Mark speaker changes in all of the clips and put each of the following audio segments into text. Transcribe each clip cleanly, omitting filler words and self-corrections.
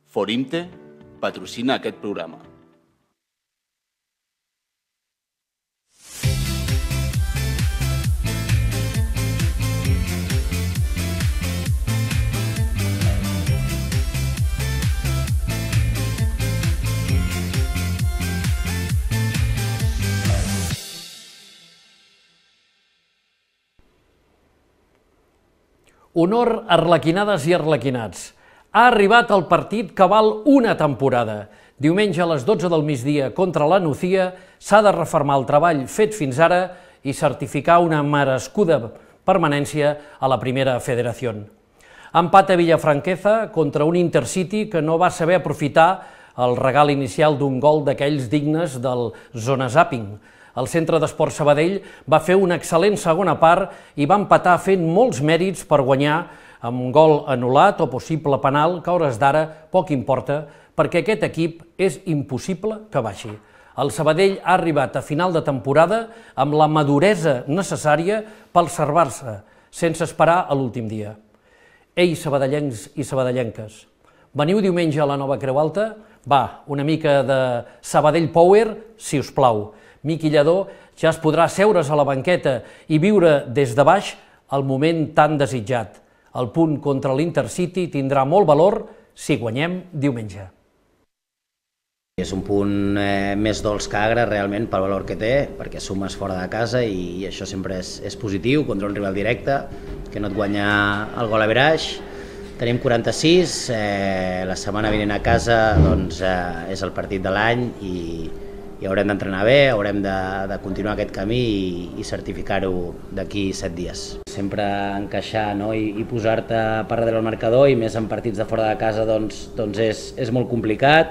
Speaker 1: Forimte patrocina aquest programa.
Speaker 2: Honor, arlequinades i arlequinats. Ha arribat el partit que val una temporada. Diumenge a les 12 del migdia contra la Nucía s'ha de refermar el treball fet fins ara i certificar una merescuda permanència a la primera federació. Empat a Villafranqueza contra un Intercity que no va saber aprofitar el regal inicial d'un gol d'aquells dignes del Zona Zapping. El Centre d'Esport Sabadell va fer una excel·lent segona part i va empatar fent molts mèrits per guanyar amb un gol anul·lat o possible penal que a hores d'ara poc importa perquè aquest equip és impossible que baixi. El Sabadell ha arribat a final de temporada amb la maduresa necessària per salvar-se, sense esperar a l'últim dia. Ei, sabadellencs i sabadellenques, veniu diumenge a la Nova Creu Alta? Va, una mica de Sabadell Power, si us plau. Miqui Lledó ja es podrà seure's a la banqueta i viure des de baix el moment tan desitjat. El punt contra l'Intercity tindrà molt valor si guanyem diumenge.
Speaker 3: És un punt més dolç que agre realment pel valor que té, perquè sumes fora de casa i això sempre és positiu contra un rival directe, que no et guanya el gol average. Tenim 46, la setmana vinent a casa doncs, és el partit de l'any i haurem d'entrenar bé, haurem de continuar aquest camí i certificar-ho d'aquí 7 dies. Sempre encaixar i posar-te per darrere del marcador, i més en partits de fora de casa doncs és molt complicat.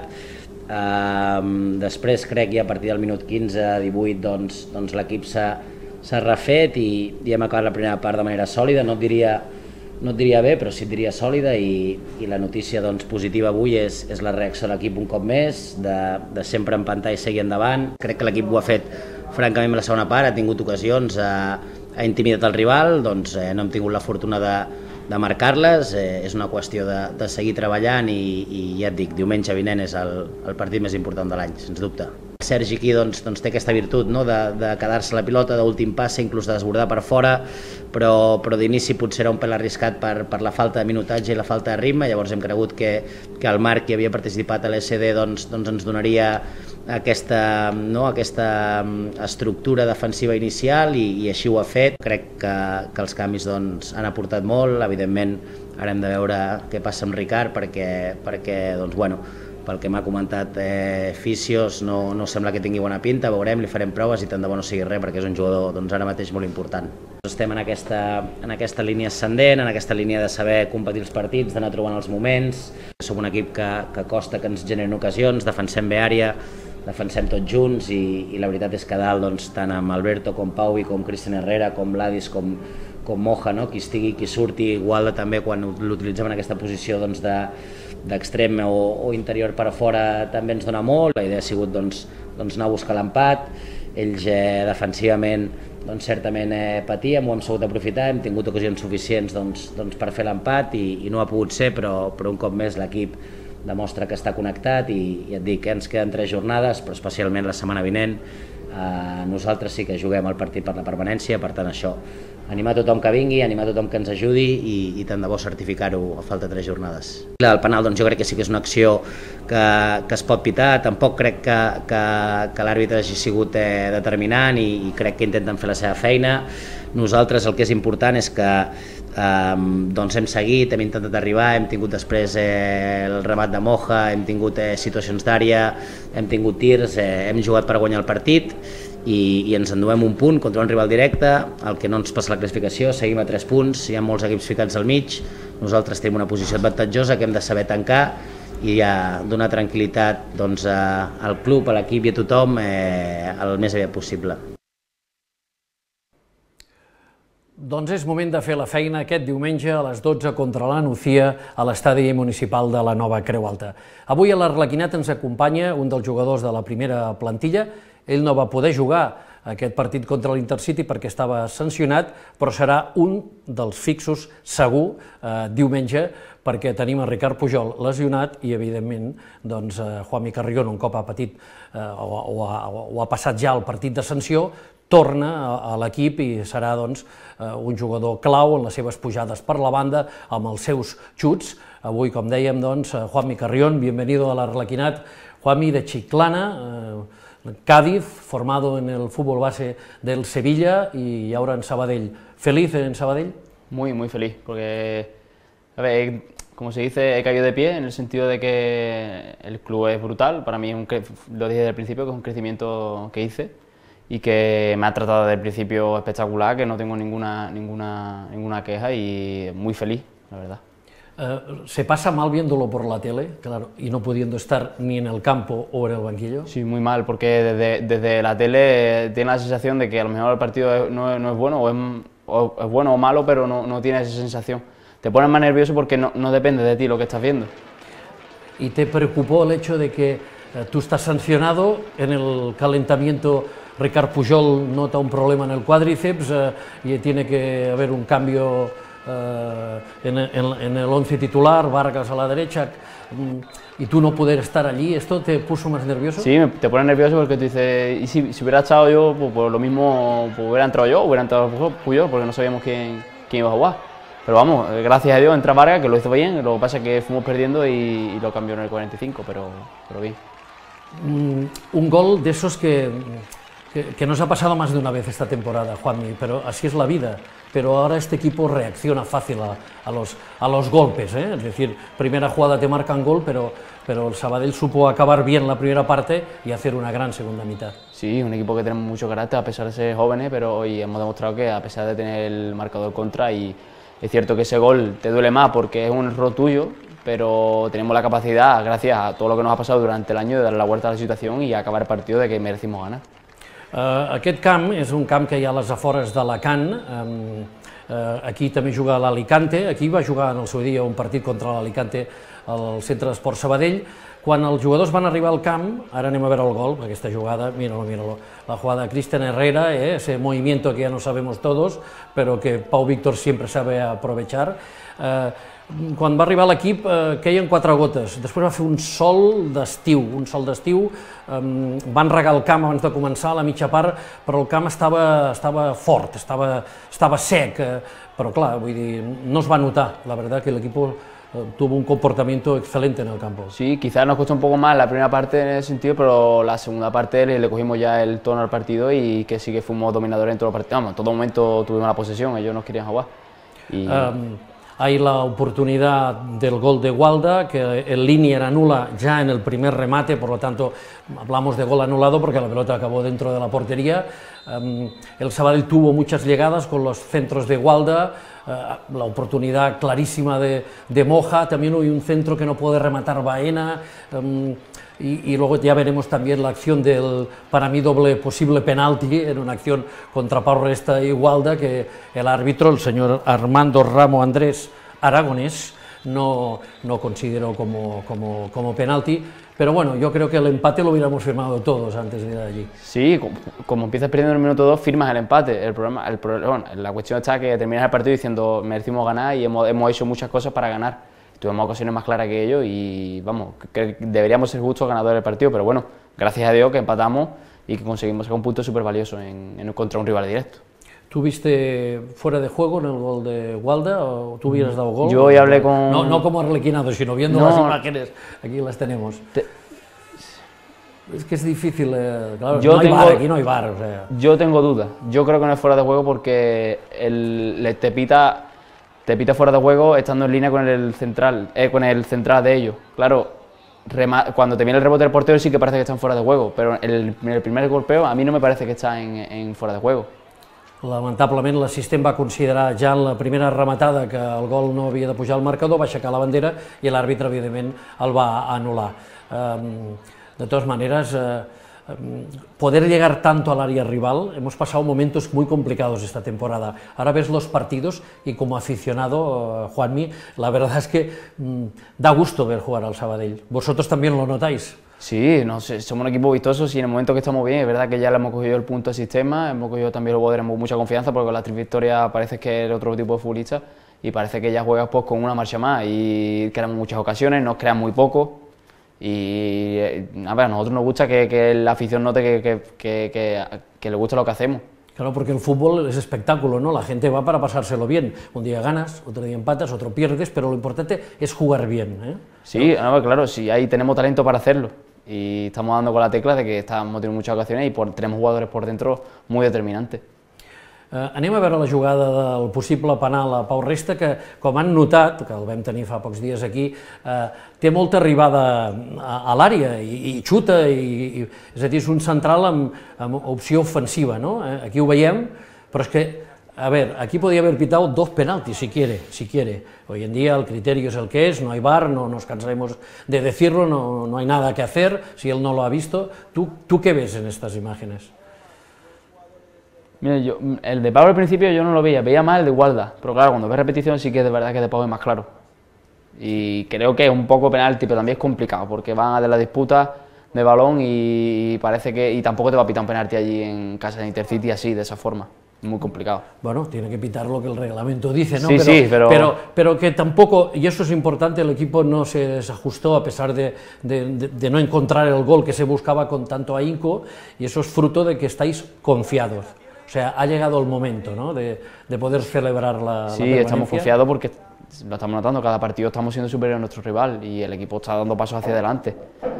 Speaker 3: Després crec que a partir del minut 15-18 doncs l'equip s'ha refet i hem acabat la primera part de manera sòlida, no et diria bé, però sí et diria sòlida, i la notícia positiva avui és la reacció de l'equip un cop més, de sempre empantar i seguir endavant. Crec que l'equip ho ha fet francament a la segona part, ha tingut ocasions, ha intimidat el rival, doncs no hem tingut la fortuna de marcar-les, és una qüestió de seguir treballant i ja et dic, diumenge vinent és el partit més important de l'any, sens dubte. Sergi aquí té aquesta virtut de quedar-se la pilota, d'últim passe, inclús de desbordar per fora, però d'inici potser era un pèl arriscat per la falta de minutatge i la falta de ritme. Llavors hem cregut que el Marc, que havia participat a l'SD, doncs ens donaria aquesta estructura defensiva inicial i així ho ha fet. Crec que els canvis han aportat molt. Evidentment ara hem de veure què passa amb Ricard perquè pel que m'ha comentat Fisios no sembla que tingui bona pinta, veurem, li farem proves i tant de bo no sigui res perquè és un jugador ara mateix molt important. Estem en aquesta línia ascendent, en aquesta línia de saber competir els partits, d'anar trobant els moments. Som un equip que costa que ens generin ocasions, defensem bé àrea, defensem tots junts i la veritat és que dalt tant amb Alberto com Pau i com Cristian Herrera, com Vladis, com Moja, qui estigui, qui surti, igual també quan l'utilitzem en aquesta posició d'extrem o interior per a fora també ens dona molt. La idea ha sigut anar a buscar l'empat. Ells defensivament certament patíem, ho hem sabut aprofitar, hem tingut ocasions suficients per fer l'empat i no ha pogut ser, però un cop més l'equip demostra que està connectat i et dic que ens queden 3 jornades, però especialment la setmana vinent nosaltres sí que juguem el partit per la permanència, per tant això, animar tothom que vingui, animar tothom que ens ajudi i tant de bo certificar-ho a falta de 3 jornades. El penal jo crec que sí que és una acció que es pot pitar, tampoc crec que l'àrbitre hagi sigut determinant i crec que intenten fer la seva feina. Nosaltres el que és important és que hem seguit, hem intentat arribar, hem tingut després el remat de Moja, hem tingut situacions d'àrea, hem tingut tirs, hem jugat per guanyar el partit i ens enduem un punt contra un rival directe, el que no ens passa la classificació, seguim a 3 punts, hi ha molts equips ficats al mig, nosaltres tenim una posició avantatjosa que hem de saber tancar i donar tranquil·litat al club, a l'equip i a tothom el més aviat possible.
Speaker 2: Doncs és moment de fer la feina aquest diumenge a les 12 contra la Nucía a l'estadi municipal de la Nova Creu Alta. Avui a l'Arlequinat ens acompanya un dels jugadors de la primera plantilla, ell no va poder jugar aquest partit contra l'Intercity perquè estava sancionat, però serà un dels fixos segur diumenge, perquè tenim a Ricard Pujol lesionat i, evidentment, doncs, Juanmi Carrión, un cop ha patit o ha passat ja el partit de sanció, torna a l'equip i serà doncs, un jugador clau en les seves pujades per la banda, amb els seus xuts. Avui, com dèiem, doncs, Juanmi Carrión, bienvenido a l'Arlequinat. Juanmi, de Chiclana, Cádiz, formado en el fútbol base del Sevilla y ahora en Sabadell. ¿Feliz en Sabadell?
Speaker 4: Muy, muy feliz, porque, a ver, como se dice, he caído de pie en el sentido de que el club es brutal. Para mí, lo dije desde el principio, que es un crecimiento que hice y que me ha tratado desde el principio espectacular, que no tengo ninguna queja y muy feliz, la verdad.
Speaker 2: ¿Se pasa mal viéndolo por la tele, claro, y no pudiendo estar ni en el campo o en el banquillo?
Speaker 4: Sí, muy mal, porque desde la tele tiene la sensación de que a lo mejor el partido no es bueno, o es bueno o malo, pero no tiene esa sensación. Te pones más nervioso porque no depende de ti lo que estás viendo.
Speaker 2: ¿Y te preocupó el hecho de que tú estás sancionado, en el calentamiento Ricard Pujol nota un problema en el cuádriceps y tiene que haber un cambio en el 11 titular, Vargas a la derecha, y tú no poder estar allí? ¿Esto te puso más nervioso?
Speaker 4: Sí, te pone nervioso porque tú dices, y si hubiera estado yo, pues lo mismo, pues hubiera entrado yo, hubiera entrado Pujol, porque no sabíamos quién iba a jugar. Pero vamos, gracias a Dios entra Vargas, que lo hizo bien, lo que pasa es que fuimos perdiendo y lo cambió en el 45, pero bien.
Speaker 2: Un gol de esos que nos ha pasado más de una vez esta temporada, Juanmi, pero así es la vida. Pero ahora este equipo reacciona fácil a los golpes, ¿eh? Es decir, primera jugada te marcan gol, pero el Sabadell supo acabar bien la primera parte y hacer una gran segunda mitad.
Speaker 4: Sí, un equipo que tenemos mucho carácter a pesar de ser jóvenes, pero hoy hemos demostrado que a pesar de tener el marcador contra, y es cierto que ese gol te duele más porque es un error tuyo, pero tenemos la capacidad, gracias a todo lo que nos ha pasado durante el año, de dar la vuelta a la situación y acabar el partido de que merecimos ganar.
Speaker 2: Aquest camp és un camp que hi ha a les afores d'Alacant. Aquí també juga l'Alicante, aquí va jugar en el seu dia un partit contra l'Alicante al Centre d'Esport Sabadell. Quan els jugadors van arribar al camp, ara anem a veure el gol, aquesta jugada, míralo, la jugada de Cristian Herrera, ese movimiento que ya no sabemos todos, pero que Pau Víctor siempre sabe aprovechar. Quan va arribar l'equip queien 4 gotes, després va fer un sol d'estiu, van regar el camp abans de començar a la mitja part, però el camp estava fort, estava sec, però clar, vull dir, no es va notar, la verdad que el equipo tuvo un comportamiento excelente en el campo.
Speaker 4: Sí, quizás nos costó un poco más la primera parte en ese sentido, pero la segunda parte le cogimos ya el tono al partido y que sí que fuimos dominadores en todo el partido. Vamos, en todo momento tuvimos la posesión, ellos nos querían jugar.
Speaker 2: Hay la oportunidad del gol de Gualda, que el Linier anula ya en el primer remate, por lo tanto hablamos de gol anulado porque la pelota acabó dentro de la portería. El Sabadell tuvo muchas llegadas con los centros de Gualda, la oportunidad clarísima de Moja, también hay un centro que no puede rematar Baena, y luego ya veremos también la acción del, para mí, doble posible penalti en una acción contra Pau Resta y Gualda, que el árbitro, el señor Armando Ramo Andrés Aragonés, no consideró como penalti, pero bueno, yo creo que el empate lo hubiéramos firmado todos antes de ir allí.
Speaker 4: Sí, como empiezas perdiendo en el minuto 2, firmas el empate. Bueno, la cuestión está que terminas el partido diciendo merecimos ganar y hemos hecho muchas cosas para ganar. Tuvimos ocasiones más claras que ellos y vamos, que deberíamos ser justos ganadores del partido, pero bueno, gracias a Dios que empatamos y que conseguimos sacar un punto súper valioso contra un rival directo.
Speaker 2: ¿Tú viste fuera de juego en el gol de Gualda o tú hubieras dado gol?
Speaker 4: Yo hoy hablé con...
Speaker 2: No como arlequinado, sino viendo las imágenes, aquí las tenemos. Es que es difícil, claro, aquí no hay VAR. O sea.
Speaker 4: Yo tengo dudas, yo creo que no es fuera de juego porque te pita fuera de juego estando en línea con el central de ellos. Claro, cuando te viene el rebote del portero sí que parece que están fuera de juego, pero en el primer golpeo a mí no me parece que está en fuera de juego.
Speaker 2: Lamentablement l'assistent va considerar ja en la primera rematada que el gol no havia de pujar al marcador, va aixecar la bandera i l'àrbitre evidentment el va anul·lar. De totes maneres, poder llegar tanto al área rival. Hemos pasado momentos muy complicados esta temporada. Ahora ves los partidos y como aficionado, Juanmi, la verdad es que da gusto ver jugar al Sabadell. ¿Vosotros también lo notáis?
Speaker 4: Sí, no sé, somos un equipo vistoso y en el momento que estamos bien, es verdad que ya le hemos cogido el punto al sistema, hemos cogido también los jugadores mucha confianza porque con la victoria parece que es otro tipo de futbolista y parece que ya juegas pues con una marcha más y creamos muchas ocasiones, nos crean muy poco y a ver, a nosotros nos gusta que la afición note que le gusta lo que hacemos.
Speaker 2: Claro, porque el fútbol es espectáculo, ¿no? La gente va para pasárselo bien. Un día ganas, otro día empatas, otro pierdes, pero lo importante es jugar bien, ¿eh?
Speaker 4: Sí, no, claro, sí, ahí tenemos talento para hacerlo y estamos dando con la tecla de que estamos teniendo muchas ocasiones y tenemos jugadores por dentro muy determinantes.
Speaker 2: Anem a veure la jugada del possible penal a Pau Resta, que, com han notat, que el vam tenir fa pocs dies aquí, té molta arribada a l'àrea i xuta, és a dir, és un central amb opció ofensiva, no? Aquí ho veiem, però és que, a ver, aquí podía haber pitado 2 penaltis, si quiere. Hoy en día el criterio es el que es, no hay VAR, no nos cansaremos de decirlo, no hay nada que hacer, si él no lo ha visto. ¿Tú qué ves en estas imágenes?
Speaker 4: Mira, el de Pau al principio yo no lo veía más el de Gualda, pero claro, cuando ves repetición sí que es de verdad que de Pau es más claro. Y creo que es un poco penalti, pero también es complicado, porque van a de la disputa de balón y parece que y tampoco te va a pitar un penalti allí en casa de Intercity así, de esa forma. Muy complicado.
Speaker 2: Bueno, tiene que pitar lo que el reglamento dice, ¿no?
Speaker 4: Sí,
Speaker 2: pero que tampoco, y eso es importante, el equipo no se desajustó a pesar de no encontrar el gol que se buscaba con tanto ahínco, y eso es fruto de que estáis confiados. O sea, ha llegado el momento, ¿no?, de poder celebrar la permanencia.
Speaker 4: Estamos confiados porque lo estamos notando, cada partido estamos siendo superiores a nuestro rival y el equipo está dando pasos hacia adelante.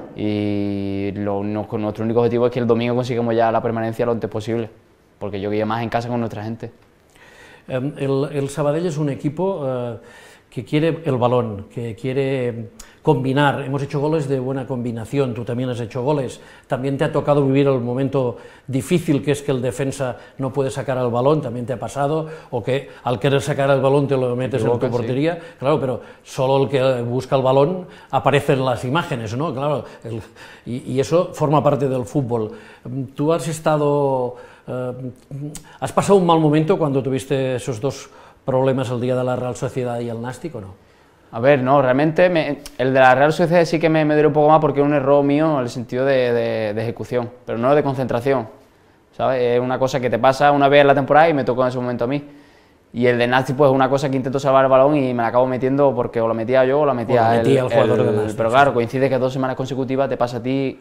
Speaker 4: Y nuestro único objetivo es que el domingo consigamos ya la permanencia lo antes posible, porque yo guío más en casa con nuestra gente.
Speaker 2: El Sabadell es un equipo que quiere el balón, que quiere combinar. Hemos hecho goles de buena combinación, tú también has hecho goles. También te ha tocado vivir el momento difícil que es que el defensa no puede sacar el balón, también te ha pasado, o que al querer sacar el balón te lo metes en tu portería. Sí. Claro, pero solo el que busca el balón aparece en las imágenes, ¿no? Claro, y eso forma parte del fútbol. Tú has pasado un mal momento cuando tuviste esos 2 problemas el día de la Real Sociedad y el Nàstic, ¿o no?
Speaker 4: A ver, no, realmente el de la Real Sociedad sí que me duele un poco más porque es un error mío en el sentido de ejecución, pero no de concentración, ¿sabes? Es una cosa que te pasa una vez en la temporada y me tocó en ese momento a mí. Y el de Nàstic pues es una cosa que intento salvar el balón y me la acabo metiendo porque o la metía yo o la metía
Speaker 2: el jugador de Nàstic.
Speaker 4: Pero claro, coincide que 2 semanas consecutivas te pasa a ti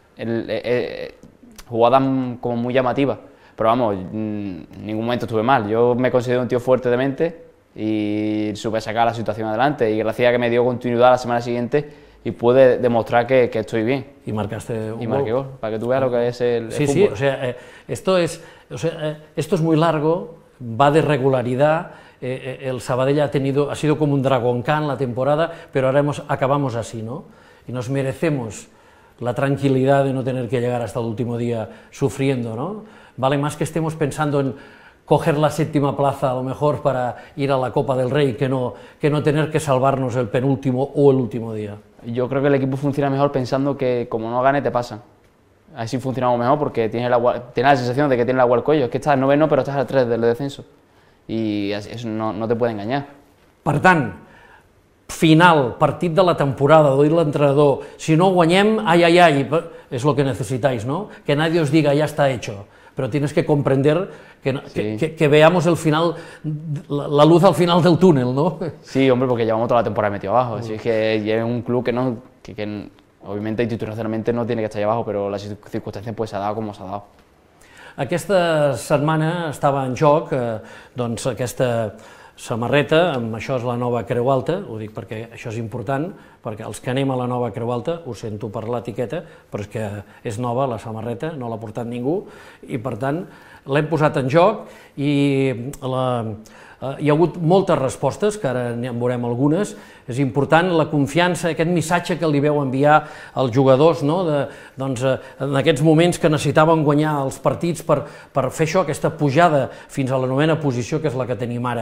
Speaker 4: jugadas como muy llamativas. Pero vamos, en ningún momento estuve mal. Yo me considero un tío fuerte de mente y supe sacar la situación adelante. Y gracias a que me dio continuidad la semana siguiente y pude demostrar que estoy bien.
Speaker 2: Y marcaste un gol.
Speaker 4: Y marqué gol, para que tú veas lo que es el fútbol.
Speaker 2: Sí, o sea, esto es muy largo, va de regularidad. El Sabadell ha sido como un Dragon Khan la temporada, pero ahora acabamos así, ¿no? Y nos merecemos la tranquilidad de no tener que llegar hasta el último día sufriendo, ¿no? Vale más que estemos pensando en coger la 7ª plaza a lo mejor para ir a la Copa del Rey que no tener que salvarnos el penúltimo o el último día.
Speaker 4: Yo creo que el equipo funciona mejor pensando que como no gane te pasan. Así funcionamos mejor porque tienes la sensación de que tienes la agua al cuello. Es que estás al 9º pero estás al 3 del descenso y eso no te puede engañar.
Speaker 2: Per tant, final, partit de la temporada, ho ha dit l'entrenador, si no guanyem, ai, es lo que necesitáis, ¿no? Que nadie os diga ya está hecho. Pero tienes que comprender que veamos el final, la luz al final del túnel, ¿no?
Speaker 4: Sí, hombre, porque llevamos toda la temporada metido abajo, así que es un club que obviamente institucionalmente no tiene que estar allà abajo, però les circumstàncies pues, s'ha dado com s'ha dado.
Speaker 2: Aquesta setmana estava en joc doncs, aquesta samarreta, amb això és la nova Creu Alta, ho dic perquè això és important, perquè els que anem a la nova Creu Alta, ho sento per l'etiqueta, però és que és nova la samarreta, no l'ha portat ningú, i per tant l'hem posat en joc i hi ha hagut moltes respostes, que ara en veurem algunes. És important la confiança, aquest missatge que li veu enviar als jugadors, no? Doncs, en aquests moments que necessitaven guanyar els partits per fer això, aquesta pujada fins a la 9ª posició, que és la que tenim ara.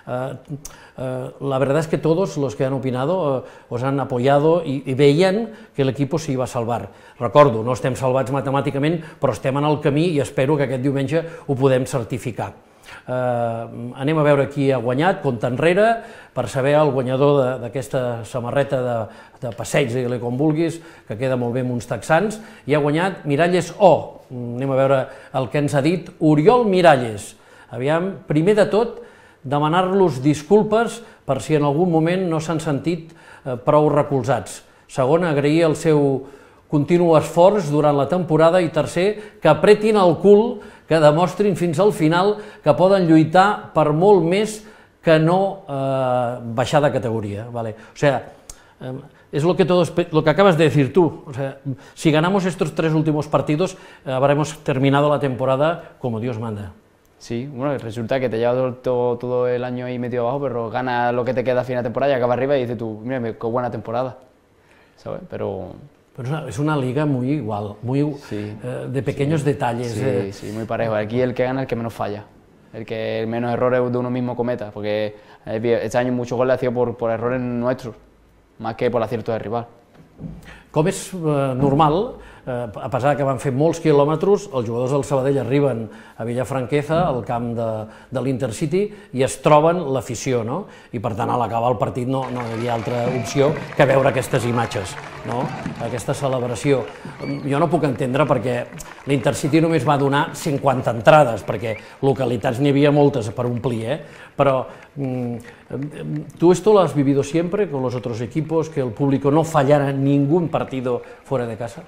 Speaker 2: La verdad es que todos los que han opinado os han apoyado i veien que l'equip s'hi va salvar. Recordo, no estem salvats matemàticament, però estem en el camí i espero que aquest diumenge ho podem certificar. Anem a veure qui ha guanyat, compte enrere, per saber el guanyador d'aquesta samarreta de passeig, digue-li com vulguis, que queda molt bé amb uns texans, i ha guanyat Miralles O. Anem a veure el que ens ha dit Oriol Miralles. Aviam, primer de tot, demanar-los disculpes per si en algun moment no s'han sentit prou recolzats. Segon, agrair el seu continu esforç durant la temporada i tercer, que apretin el cul, que demostrin fins al final que poden lluitar per molt més que no baixar de categoria. Vale. O sea, es lo que acabas de decir tú. O sea, si ganamos estos 3 últimos partidos, habremos terminado la temporada como Dios manda.
Speaker 4: Sí, bueno, resulta que te llevas todo el año ahí metido abajo, pero ganas lo que te queda a fin de temporada y acabas arriba y dices tú, mira, qué buena temporada, ¿sabes? Pero
Speaker 2: es una liga muy igual, muy sí, de pequeños detalles.
Speaker 4: Sí, sí, muy parejo. Aquí el que gana es el que menos falla, el que menos errores de uno mismo cometa, porque este año muchos goles ha sido por errores nuestros, más que por aciertos del rival.
Speaker 2: Com és normal, a pesar que van fer molts quilòmetres, els jugadors del Sabadell arriben a Vilafranqueza, al camp de l'Intercity, i es troben l'afició, no? I per tant, a l'acabar el partit no hi havia altra opció que veure aquestes imatges, no? Aquesta celebració. Jo no puc entendre perquè l'Intercity només va donar 50 entrades, perquè localitats n'hi havia moltes per omplir, però ¿tú esto lo has vivido siempre con los otros equipos, que el público no fallara ningún partido fuera de casa?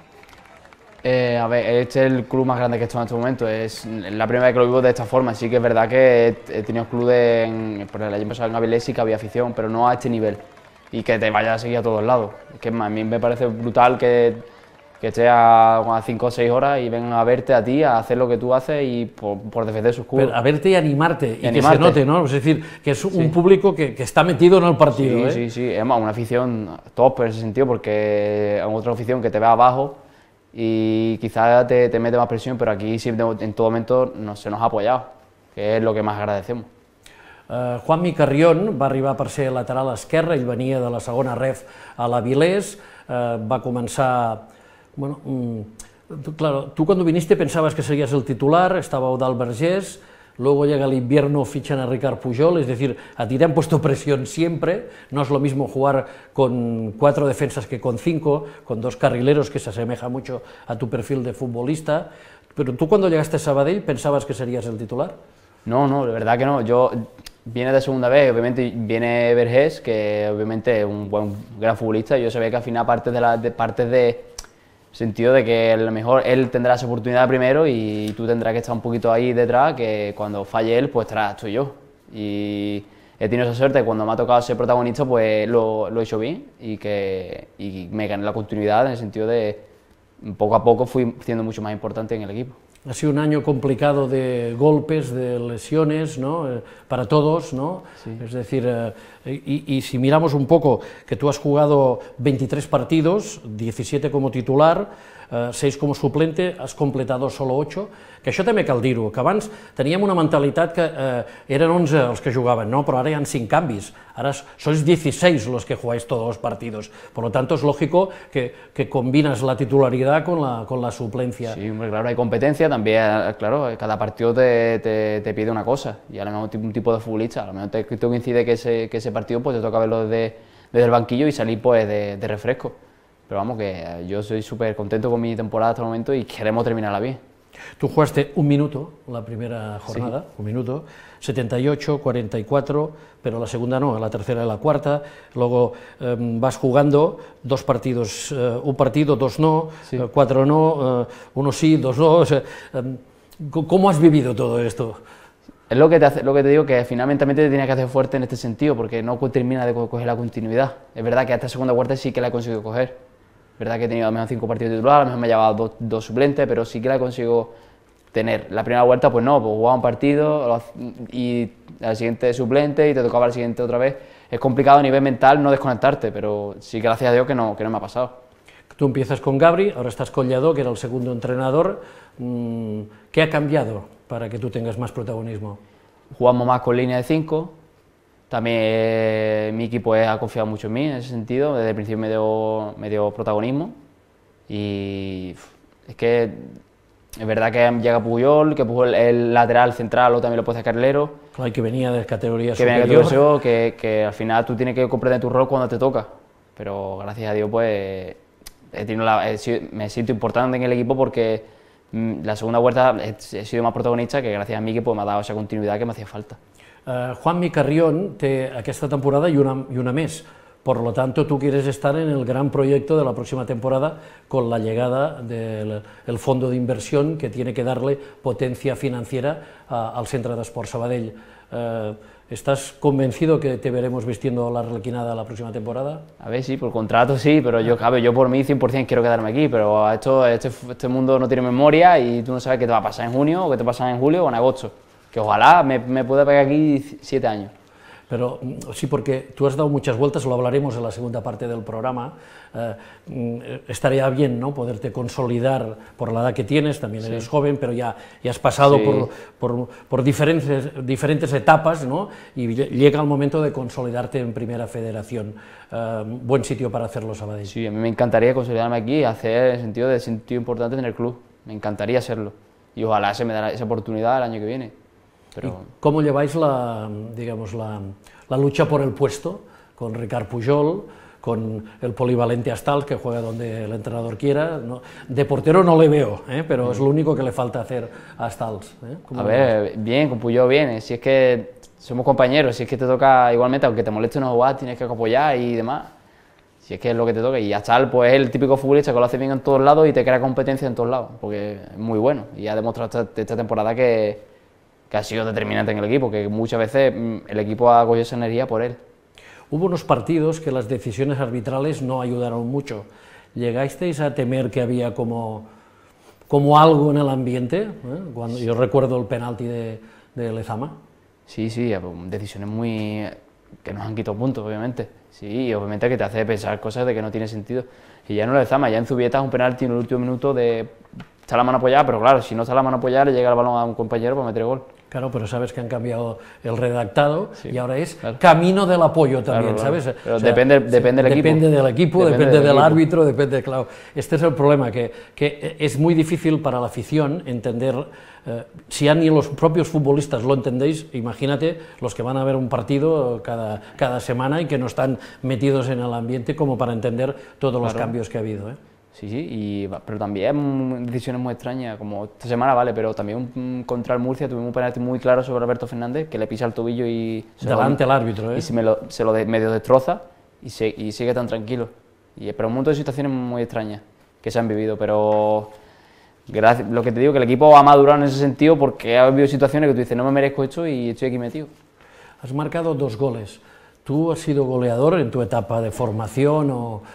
Speaker 4: A ver, este es el club más grande que he estado en este momento, es la primera vez que lo vivo de esta forma, sí que es verdad que he tenido clubes, por el año pasado en Avilés sí que había afición, pero no a este nivel, y que te vaya a seguir a todos lados. Que a mí me parece brutal que esté a 5 o 6 horas y vengan a verte a ti, a hacer lo que tú haces y por defender sus clubes.
Speaker 2: A verte y animarte, y que se note, ¿no? Es decir, que es un público que está metido en el partido.
Speaker 4: Sí, sí, es más, una afición top en ese sentido, porque es otra afición que te ve abajo y quizás te mete más presión, pero aquí siempre, en todo momento se nos ha apoyado, que es lo que más agradecemos.
Speaker 2: Juanmi Carrión va arribar per ser lateral esquerre, ell venia de la segona ref a l'Avilés, va començar... Bueno, claro, tú cuando viniste pensabas que serías el titular, estaba Eudald Vergés, luego llega el invierno, fichan a Ricard Pujol, es decir, a ti te han puesto presión siempre, no es lo mismo jugar con 4 defensas que con 5, con 2 carrileros, que se asemeja mucho a tu perfil de futbolista, pero tú cuando llegaste a Sabadell, ¿pensabas que serías el titular?
Speaker 4: No, de verdad que no, viene de segunda vez, obviamente viene Vergés, que obviamente es un gran futbolista, yo sabía que al final parte de sentido de que a lo mejor él tendrá esa oportunidad primero y tú tendrás que estar un poquito ahí detrás, que cuando falle él, pues estoy yo. Y he tenido esa suerte, cuando me ha tocado ser protagonista, pues lo he hecho bien y me gané la continuidad en el sentido de poco a poco fui siendo mucho más importante en el equipo.
Speaker 2: Ha sido un año complicado de golpes, de lesiones, ¿no? Para todos, ¿no? Sí. Es decir, y si miramos un poco, que tú has jugado 23 partidos, 17 como titular, 6 como suplente, has completado solo 8, que això també cal dir-ho, que abans teníem una mentalitat que eren 11 els que jugaven, ¿no? Pero ahora ya han 5 cambios, ahora sois 16 los que jugáis todos los partidos, por lo tanto es lógico que combinas la titularidad con la suplencia.
Speaker 4: Sí, hombre, claro, hay competencia, también, claro, cada partido te pide una cosa, y a lo mejor un tipo de futbolista, a lo mejor te coincide que ese partido pues te toca verlo desde el banquillo y salir pues de refresco. Pero vamos, que yo soy súper contento con mi temporada hasta el momento y queremos terminarla bien.
Speaker 2: Tú jugaste 1 minuto la primera jornada, sí. 1 minuto, 78, 44, pero la segunda no, la tercera y la cuarta, luego vas jugando 2 partidos, 1 partido, 2 no, sí. 4 no, 1 sí, 2 no, o sea, ¿cómo has vivido todo esto?
Speaker 4: Es lo que te digo, que finalmente te tienes que hacer fuerte en este sentido, porque no termina de coger la continuidad. Es verdad que hasta segunda cuarta sí que la he conseguido coger. Es verdad que he tenido a lo mejor 5 partidos titulares, a lo mejor me he llevado 2 suplentes, pero sí que la consigo tener. La primera vuelta, pues no, pues jugaba un partido y al siguiente suplente y te tocaba al siguiente otra vez. Es complicado a nivel mental no desconectarte, pero sí que gracias a Dios que no me ha pasado.
Speaker 2: Tú empiezas con Gabri, ahora estás con Lladó, que era el segundo entrenador. ¿Qué ha cambiado para que tú tengas más protagonismo?
Speaker 4: Jugamos más con línea de 5, También Miki pues ha confiado mucho en mí en ese sentido, desde el principio me dio protagonismo y es que es verdad que llega Puyol, que Puyol el lateral central o también lo puede sacar Lero.
Speaker 2: Claro, que venía de categoría
Speaker 4: que
Speaker 2: superior.
Speaker 4: Que al final tú tienes que comprender tu rol cuando te toca, pero gracias a Dios pues me siento importante en el equipo porque la segunda vuelta he sido más protagonista que gracias a Miki pues me ha dado esa continuidad que me hacía falta.
Speaker 2: Juanmi Carrión té aquesta temporada y una més. Por lo tanto, tú quieres estar en el gran proyecto de la próxima temporada con la llegada del fondo de inversión que tiene que darle potencia financiera al Centre d'Esports Sabadell. ¿Estás convencido que te veremos vistiendo la arlequinada la próxima temporada?
Speaker 4: A ver, sí, por contrato sí, pero yo por mí 100% quiero quedarme aquí, pero este mundo no tiene memoria y tú no sabes qué te va a pasar en junio, o qué te va a pasar en julio o en agosto. Que ojalá me pueda pegar aquí 7 años.
Speaker 2: Pero sí, porque tú has dado muchas vueltas, lo hablaremos en la segunda parte del programa. Estaría bien, ¿no?, poderte consolidar por la edad que tienes, también eres joven, pero ya has pasado por diferentes etapas, ¿no?, y llega el momento de consolidarte en Primera Federación. Buen sitio para hacerlo, Sabadell.
Speaker 4: Sí, a mí me encantaría consolidarme aquí, hacer el sentido de sentido importante en el club, me encantaría hacerlo, y ojalá se me dará esa oportunidad el año que viene. Pero...
Speaker 2: ¿Cómo lleváis la lucha por el puesto con Ricard Pujol, con el polivalente Astals, que juega donde el entrenador quiera? No, de portero no le veo, pero es lo único que le falta hacer a Astals.
Speaker 4: A ver, bien, con Pujol bien, si es que somos compañeros, si es que te toca igualmente, aunque te moleste no jugar, tienes que apoyar y demás, si es que es lo que te toca. Y Astals pues, es el típico futbolista que lo hace bien en todos lados y te crea competencia en todos lados, porque es muy bueno y ha demostrado esta temporada que ha sido determinante en el equipo, que muchas veces el equipo ha cogido esa energía por él.
Speaker 2: Hubo unos partidos que las decisiones arbitrales no ayudaron mucho. ¿Llegasteis a temer que había como algo en el ambiente? Cuando yo recuerdo el penalti de Lezama.
Speaker 4: Sí, decisiones que nos han quitado puntos, obviamente. Sí, y obviamente que te hace pensar cosas de que no tiene sentido. Y ya no Lezama, ya en Zubieta es un penalti en el último minuto de... Está la mano apoyada, pero claro, si no está la mano apoyada le llega el balón a un compañero para meter gol.
Speaker 2: Claro, pero sabes que han cambiado el redactado y ahora es camino del apoyo también,
Speaker 4: claro.
Speaker 2: ¿sabes?
Speaker 4: Pero o sea, depende del equipo.
Speaker 2: Depende del equipo, depende del árbitro, depende, claro. Este es el problema, que es muy difícil para la afición entender, si ya ni los propios futbolistas lo entendéis, imagínate los que van a ver un partido cada semana y que no están metidos en el ambiente como para entender todos los cambios que ha habido,
Speaker 4: Sí, pero también decisiones muy extrañas, como esta semana, vale, pero también contra el Murcia tuvimos un penalti muy claro sobre Alberto Fernández, que le pisa el tobillo y...
Speaker 2: Delante al árbitro,
Speaker 4: Y se lo medio destroza y sigue tan tranquilo. Pero un montón de situaciones muy extrañas que se han vivido, pero... lo que te digo, que el equipo ha madurado en ese sentido porque ha habido situaciones que tú dices, no me merezco esto y estoy aquí metido.
Speaker 2: Has marcado 2 goles. ¿Tú has sido goleador en tu etapa de formación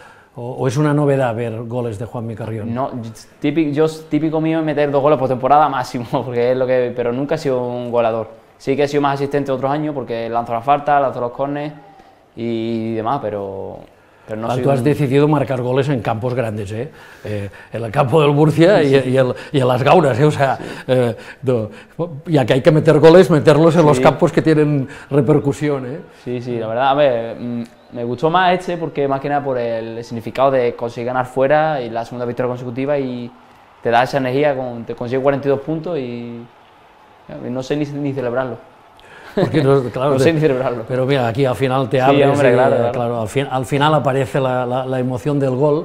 Speaker 2: o es una novedad ver goles de Juanmi Carrión?
Speaker 4: No, típico mío es meter 2 goles por temporada máximo, porque es pero nunca he sido un goleador. Sí que he sido más asistente otros años porque lanzo la falta, lanzo los córneres y demás, pero no soy...
Speaker 2: Tú has decidido marcar goles en campos grandes, en el campo del Murcia y en las Gaunas, o sea, ya que hay que meter goles, meterlos en los campos que tienen repercusión,
Speaker 4: Sí, la verdad, a ver, me gustó más porque más que nada por el significado de conseguir ganar fuera y la segunda victoria consecutiva y te da esa energía, te consigues 42 puntos y no sé ni celebrarlo.
Speaker 2: Porque claro,
Speaker 4: no sé ni celebrarlo.
Speaker 2: Pero mira, aquí al final te abres,
Speaker 4: hombre, claro.
Speaker 2: Al final aparece la emoción del gol.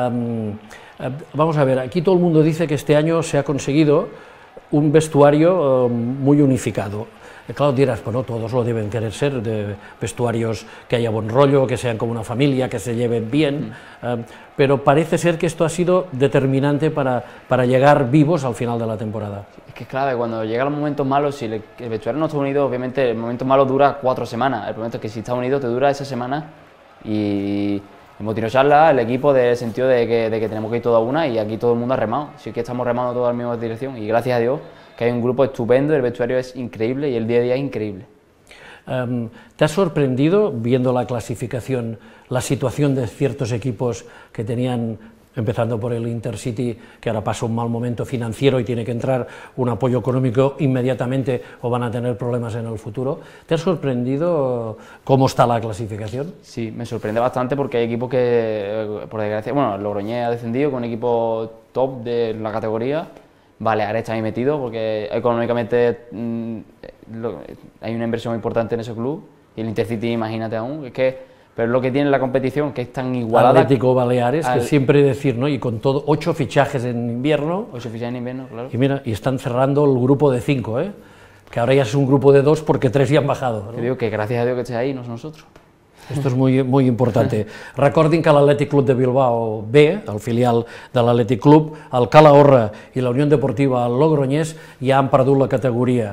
Speaker 2: Vamos a ver, aquí todo el mundo dice que este año se ha conseguido un vestuario muy unificado. Claro, dirás, bueno, todos lo deben querer ser, de vestuarios que haya buen rollo, que sean como una familia, que se lleven bien, pero parece ser que esto ha sido determinante para llegar vivos al final de la temporada.
Speaker 4: Es que claro, cuando llegan los momentos malos, si el vestuario no está unido, obviamente el momento malo dura 4 semanas, el momento es que si está unido te dura esa semana y hemos tirado charla, el equipo, del sentido de que tenemos que ir todos a una y aquí todo el mundo ha remado, sí que estamos remando todos en la misma dirección y gracias a Dios que hay un grupo estupendo, el vestuario es increíble y el día a día es increíble.
Speaker 2: ¿Te ha sorprendido, viendo la clasificación, la situación de ciertos equipos que tenían empezando por el Intercity, que ahora pasa un mal momento financiero y tiene que entrar un apoyo económico inmediatamente o van a tener problemas en el futuro. ¿Te ha sorprendido cómo está la clasificación?
Speaker 4: Sí, me sorprende bastante porque hay equipos que, por desgracia, bueno, el Logroñés ha descendido con un equipo top de la categoría, Baleares está ahí metido porque económicamente hay una inversión importante en ese club y el Intercity, imagínate aún, es que... Pero lo que tiene la competición, que es tan igualada...
Speaker 2: Atlético Baleares, que siempre decir, ¿no? Y con todo, 8 fichajes en invierno.
Speaker 4: 8 fichajes en invierno, claro.
Speaker 2: Y mira, y están cerrando el grupo de 5, ¿eh? Que ahora ya es un grupo de 2 porque 3 ya han bajado, ¿no?
Speaker 4: Te digo que gracias a Dios que esté ahí, no nosotros.
Speaker 2: Esto es muy importante. Recordin que l'Atlètic Club de Bilbao B, el filial de l'Atlètic Club, el Calahorra i la Unió Deportiva Logroñés ja han perdut la categoria.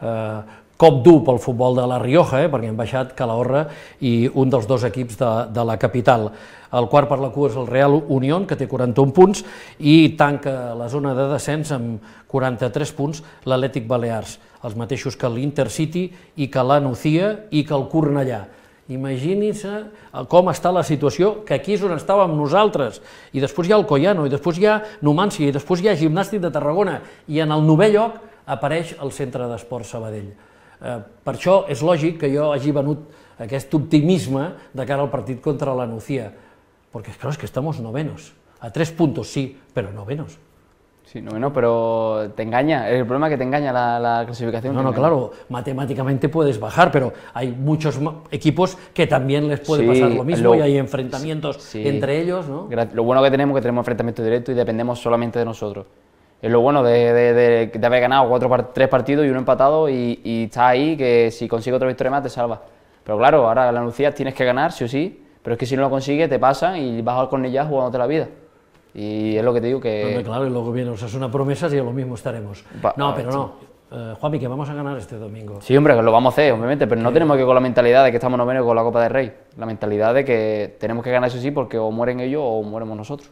Speaker 2: Cop dur pel futbol de la Rioja, perquè han baixat Calahorra i un dels 2 equips de la capital. El quart per la cua és el Real Unión, que té 41 punts, i tanca la zona de descens amb 43 punts l'Atlètic Balears, els mateixos que l'Intercity i que la Nucía i que el Cornellà. Imaginin-se com està la situació, que aquí és on estàvem nosaltres, i després hi ha el Coiano, i després hi ha Numància, i després hi ha Gimnàstic de Tarragona, i en el 9è lloc apareix el Centre d'Esports Sabadell. Per això és lògic que jo hagi venut aquest optimisme de cara al partit contra la Nucía, perquè claro, es que estamos novenos, a 3 puntos sí, pero novenos.
Speaker 4: Sí, noveno, pero te engaña, el problema es que te engaña la clasificación.
Speaker 2: No, claro, matemáticamente puedes bajar, pero hay muchos equipos que también les puede pasar lo mismo y hay enfrentamientos entre ellos, ¿no?
Speaker 4: Lo bueno que tenemos enfrentamientos directos y dependemos solamente de nosotros. Es lo bueno de haber ganado 3 partidos y 1 empatado y estás ahí, que si consigues otra victoria más te salva. Pero claro, ahora la Nucía tienes que ganar, sí o sí, pero es que si no lo consigues te pasan y vas al Cornellá jugándote la vida. Y es lo que te digo que...
Speaker 2: Hombre, claro, y luego viene Osasuna Promesas y a lo mismo estaremos. No, pero no. Juanmi, que vamos a ganar este domingo.
Speaker 4: Sí, hombre, que lo vamos a hacer, obviamente, pero no tenemos que ir con la mentalidad de que estamos novenos con la Copa del Rey. La mentalidad de que tenemos que ganar, eso sí, porque o mueren ellos o mueremos nosotros.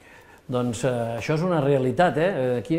Speaker 2: Doncs això és una realitat, aquí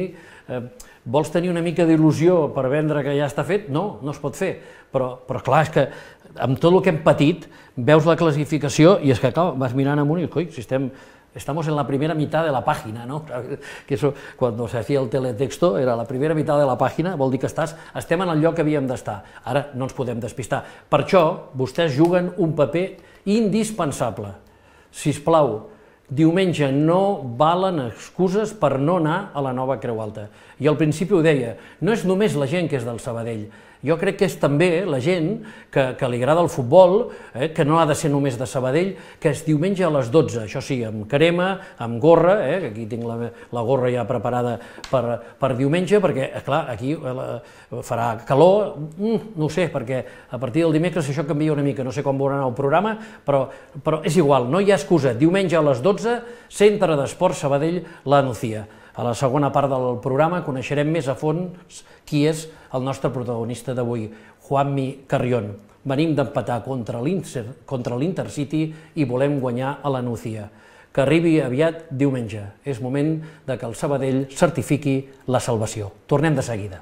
Speaker 2: vols tenir una mica d'il·lusió per vendre que ja està fet? No, no es pot fer, però clar, és que amb tot el que hem patit veus la classificació i és que clar, vas mirant amunt i coi, si estamos en la primera mitad de la página, ¿no? Que eso, cuando se hacía el teletexto, era la primera mitad de la pàgina, vol dir que estem en el lloc que havíem d'estar. Ara no ens podem despistar. Per això, vostès juguen un paper indispensable. Sisplau, diumenge no valen excuses per no anar a la nova Creu Alta. I al principi ho deia, no és només la gent que és del Sabadell, jo crec que és també la gent que li agrada el futbol, que no ha de ser només de Sabadell, que és diumenge a les 12, això sí, amb crema, amb gorra, que aquí tinc la gorra ja preparada per diumenge, perquè, clar, aquí farà calor, no ho sé, perquè a partir del dimecres això canvia una mica, no sé com veurà el programa, però és igual, no hi ha excusa, diumenge a les 12, Centre d'Esports Sabadell, la Nucía. A la segona part del programa coneixerem més a fons qui és el nostre protagonista d'avui, Juanmi Carrión. Venim d'empatar contra l'Intercity i volem guanyar a la Nucía. Que arribi aviat diumenge. És moment de que el Sabadell certifiqui la salvació. Tornem de seguida.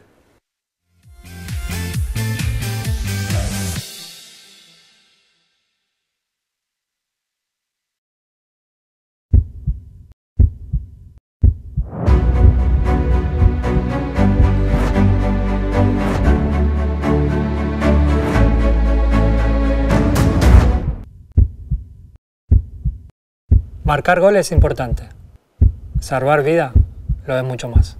Speaker 5: Marcar gol es importante. Salvar vida lo es mucho más.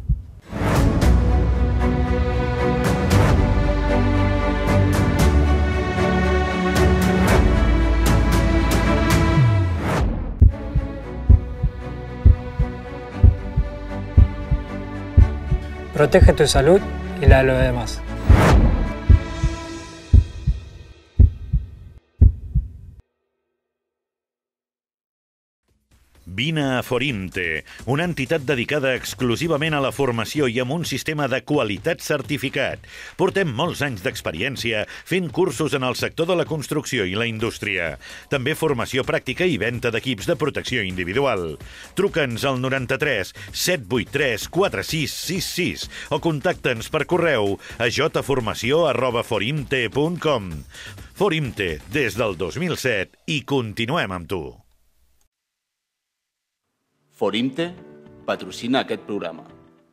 Speaker 5: Protege tu salud y la de los demás.
Speaker 6: Vine a Forimte, una entitat dedicada exclusivament a la formació i amb un sistema de qualitat certificat. Portem molts anys d'experiència fent cursos en el sector de la construcció i la indústria. També formació pràctica i venda d'equips de protecció individual. Truca'ns al 93 783 4666 o contacta'ns per correu a jformació@forimte.com. Forimte, des del 2007 i continuem amb tu.
Speaker 1: Forinte patrocina aquest programa.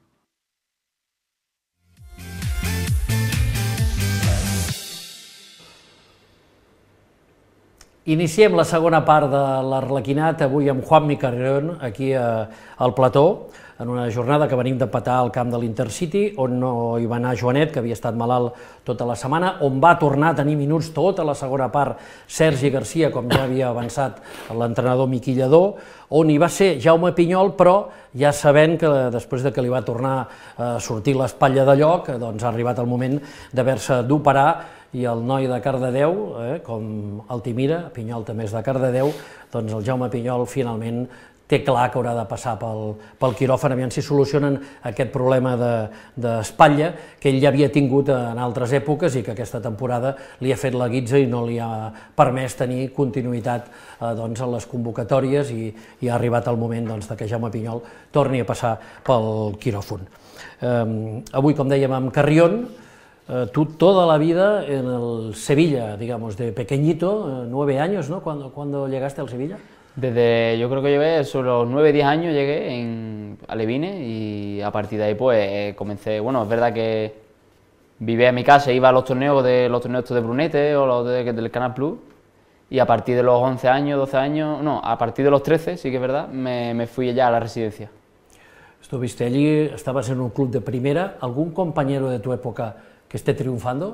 Speaker 2: Iniciem la segona part de l'Arlequinat, avui amb Juanmi Carrión, aquí al plató, en una jornada que venim d'empatar al camp de l'Intercity, on no hi va anar Joanet, que havia estat malalt tota la setmana, on va tornar a tenir minuts tota la segona part Sergi Garcia, com ja havia avançat l'entrenador Miqui Lledó, on hi va ser Jaume Pinyol, però ja sabent que després de que li va tornar a sortir l'espatlla de lloc, doncs ha arribat el moment d'haver-se d'operar, i el noi de Cardedeu, com Altimira, Pinyol també és de Cardedeu, doncs el Jaume Pinyol finalment té clar que haurà de passar pel quiròfan, aviam si solucionen aquest problema d'espatlla que ell ja havia tingut en altres èpoques i que aquesta temporada li ha fet la guitza i no li ha permès tenir continuïtat en les convocatòries, i ha arribat el moment que Jaume Pinyol torni a passar pel quiròfan. Avui, com dèiem, amb Carrión, tú toda la vida en el Sevilla, digamos, de pequeñito, 9 años, ¿no? ¿Cuándo llegaste al Sevilla?
Speaker 4: Yo creo que llegué sobre los 9-10 años, llegué a Levine, y a partir de ahí pues comencé. Bueno, es verdad que vivía en mi casa, iba a los torneos estos de Brunete o los del Canal Plus, y a partir de los 11 años, 12 años, no, a partir de los 13, sí que es verdad, me fui ya a la residencia.
Speaker 2: Estuviste allí, estabas en un club de primera. ¿Algún compañero de tu época que esté triunfando?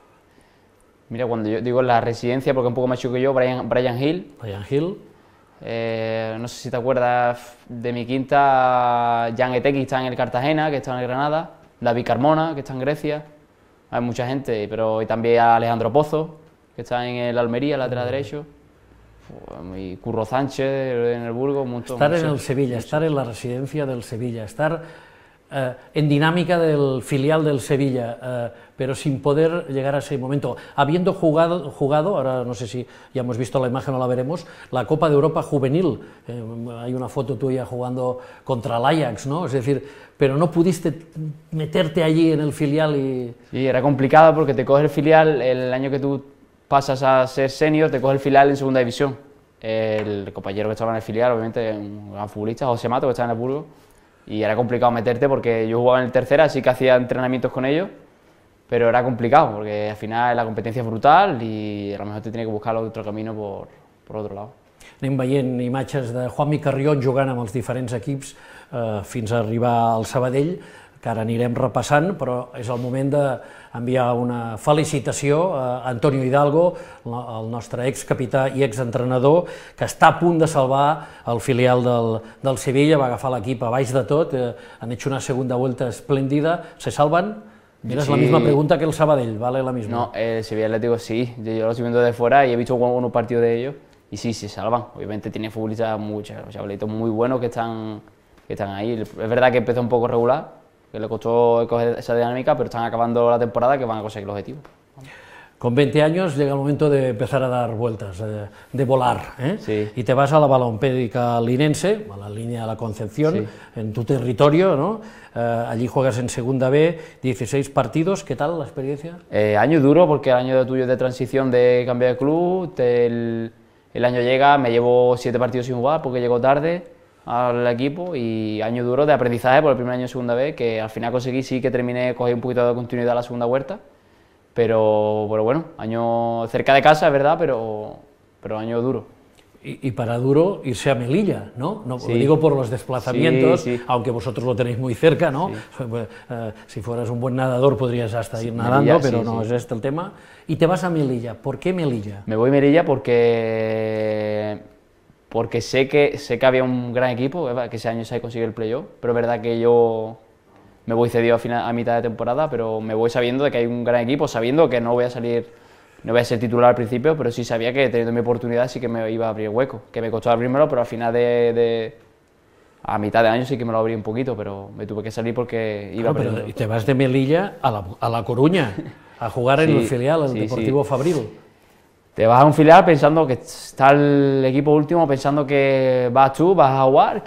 Speaker 4: Mira, cuando yo digo la residencia, porque un poco más chico que yo, Brian Hill.
Speaker 2: Brian Hill.
Speaker 4: No sé si te acuerdas de mi quinta, Jan Etek, que está en el Cartagena, que está en el Granada, David Carmona, que está en Grecia, hay mucha gente, pero y también a Alejandro Pozo, que está en el Almería, lateral derecho, y Curro Sánchez en el Burgos, un montón.
Speaker 2: Estar en el Sevilla, estar en la residencia del Sevilla, estar en dinámica del filial del Sevilla, pero sin poder llegar a ese momento, habiendo jugado, ahora no sé si ya hemos visto la imagen o la veremos, la Copa de Europa Juvenil, hay una foto tuya jugando contra el Ajax, ¿no? Es decir, pero no pudiste meterte allí en el filial y... Sí,
Speaker 4: era complicado porque te coge el filial, el año que tú pasas a ser senior, te coge el filial en segunda división. El compañero que estaba en el filial, obviamente, un gran futbolista, José Mato, que estaba en el Burgos, y era complicado meterte porque yo jugaba en el tercera, así que hacía entrenamientos con ellos, pero era complicado porque al final la competencia es brutal y a lo mejor te tiene que buscar otro camino por otro lado.
Speaker 2: Anem veient imatges de Juanmi Carrión jugant amb els diferents equips fins a arribar al Sabadell, que ara anirem repassant, però és el moment d'enviar una felicitació a Antonio Hidalgo, el nostre excapità i exentrenador, que està a punt de salvar el filial del Sevilla, va agafar l'equip a baix de tot, han hecho una segunda vuelta espléndida, ¿se salvan? Mira, sí. Es la misma pregunta que el Sabadell, ¿vale? La misma.
Speaker 4: No, el Sevilla Atlético sí, yo lo estoy viendo de fuera y he visto unos partidos de ellos, y sí, se salvan. Obviamente tiene futbolistas chavalitos muy buenos que están ahí. Es verdad que empezó un poco regular, que le costó coger esa dinámica, pero están acabando la temporada que van a conseguir el objetivo.
Speaker 2: Con 20 años llega el momento de empezar a dar vueltas, de volar, ¿eh?
Speaker 4: Sí.
Speaker 2: Y te vas a la Balompédica Linense, a la línea de la Concepción, sí, en tu territorio, ¿no? Allí juegas en Segunda B, 16 partidos, ¿qué tal la experiencia?
Speaker 4: Año duro, porque el año tuyo de transición de cambiar de club, el año llega, me llevo 7 partidos sin jugar porque llego tarde al equipo, y año duro de aprendizaje por el primer año de Segunda B, que al final conseguí, sí que terminé, cogí un poquito de continuidad a la segunda vuelta, pero bueno, año cerca de casa, es verdad, pero año duro.
Speaker 2: Y para duro irse a Melilla, ¿no? No
Speaker 4: sí.
Speaker 2: Lo digo por los desplazamientos,
Speaker 4: sí, sí.
Speaker 2: Aunque vosotros lo tenéis muy cerca, ¿no? Sí. Si fueras un buen nadador podrías hasta ir nadando, Melilla, pero sí, no es este el tema. Y te vas a Melilla, ¿por qué Melilla?
Speaker 4: Me voy a Melilla porque sé que había un gran equipo, que ese año se consiguió el playoff, pero es verdad que yo me voy cedido a mitad de temporada, pero me voy sabiendo de que hay un gran equipo, sabiendo que no voy a ser titular al principio, pero sí sabía que teniendo mi oportunidad sí que me iba a abrir hueco, que me costó abrirmelo, pero al final a mitad de año sí que me lo abrí un poquito, pero me tuve que salir porque iba
Speaker 2: perdiendo. Y te vas de Melilla a La Coruña, a jugar en el filial, el Deportivo Fabril.
Speaker 4: Te vas a un filial pensando que está el equipo último, pensando que vas a jugar,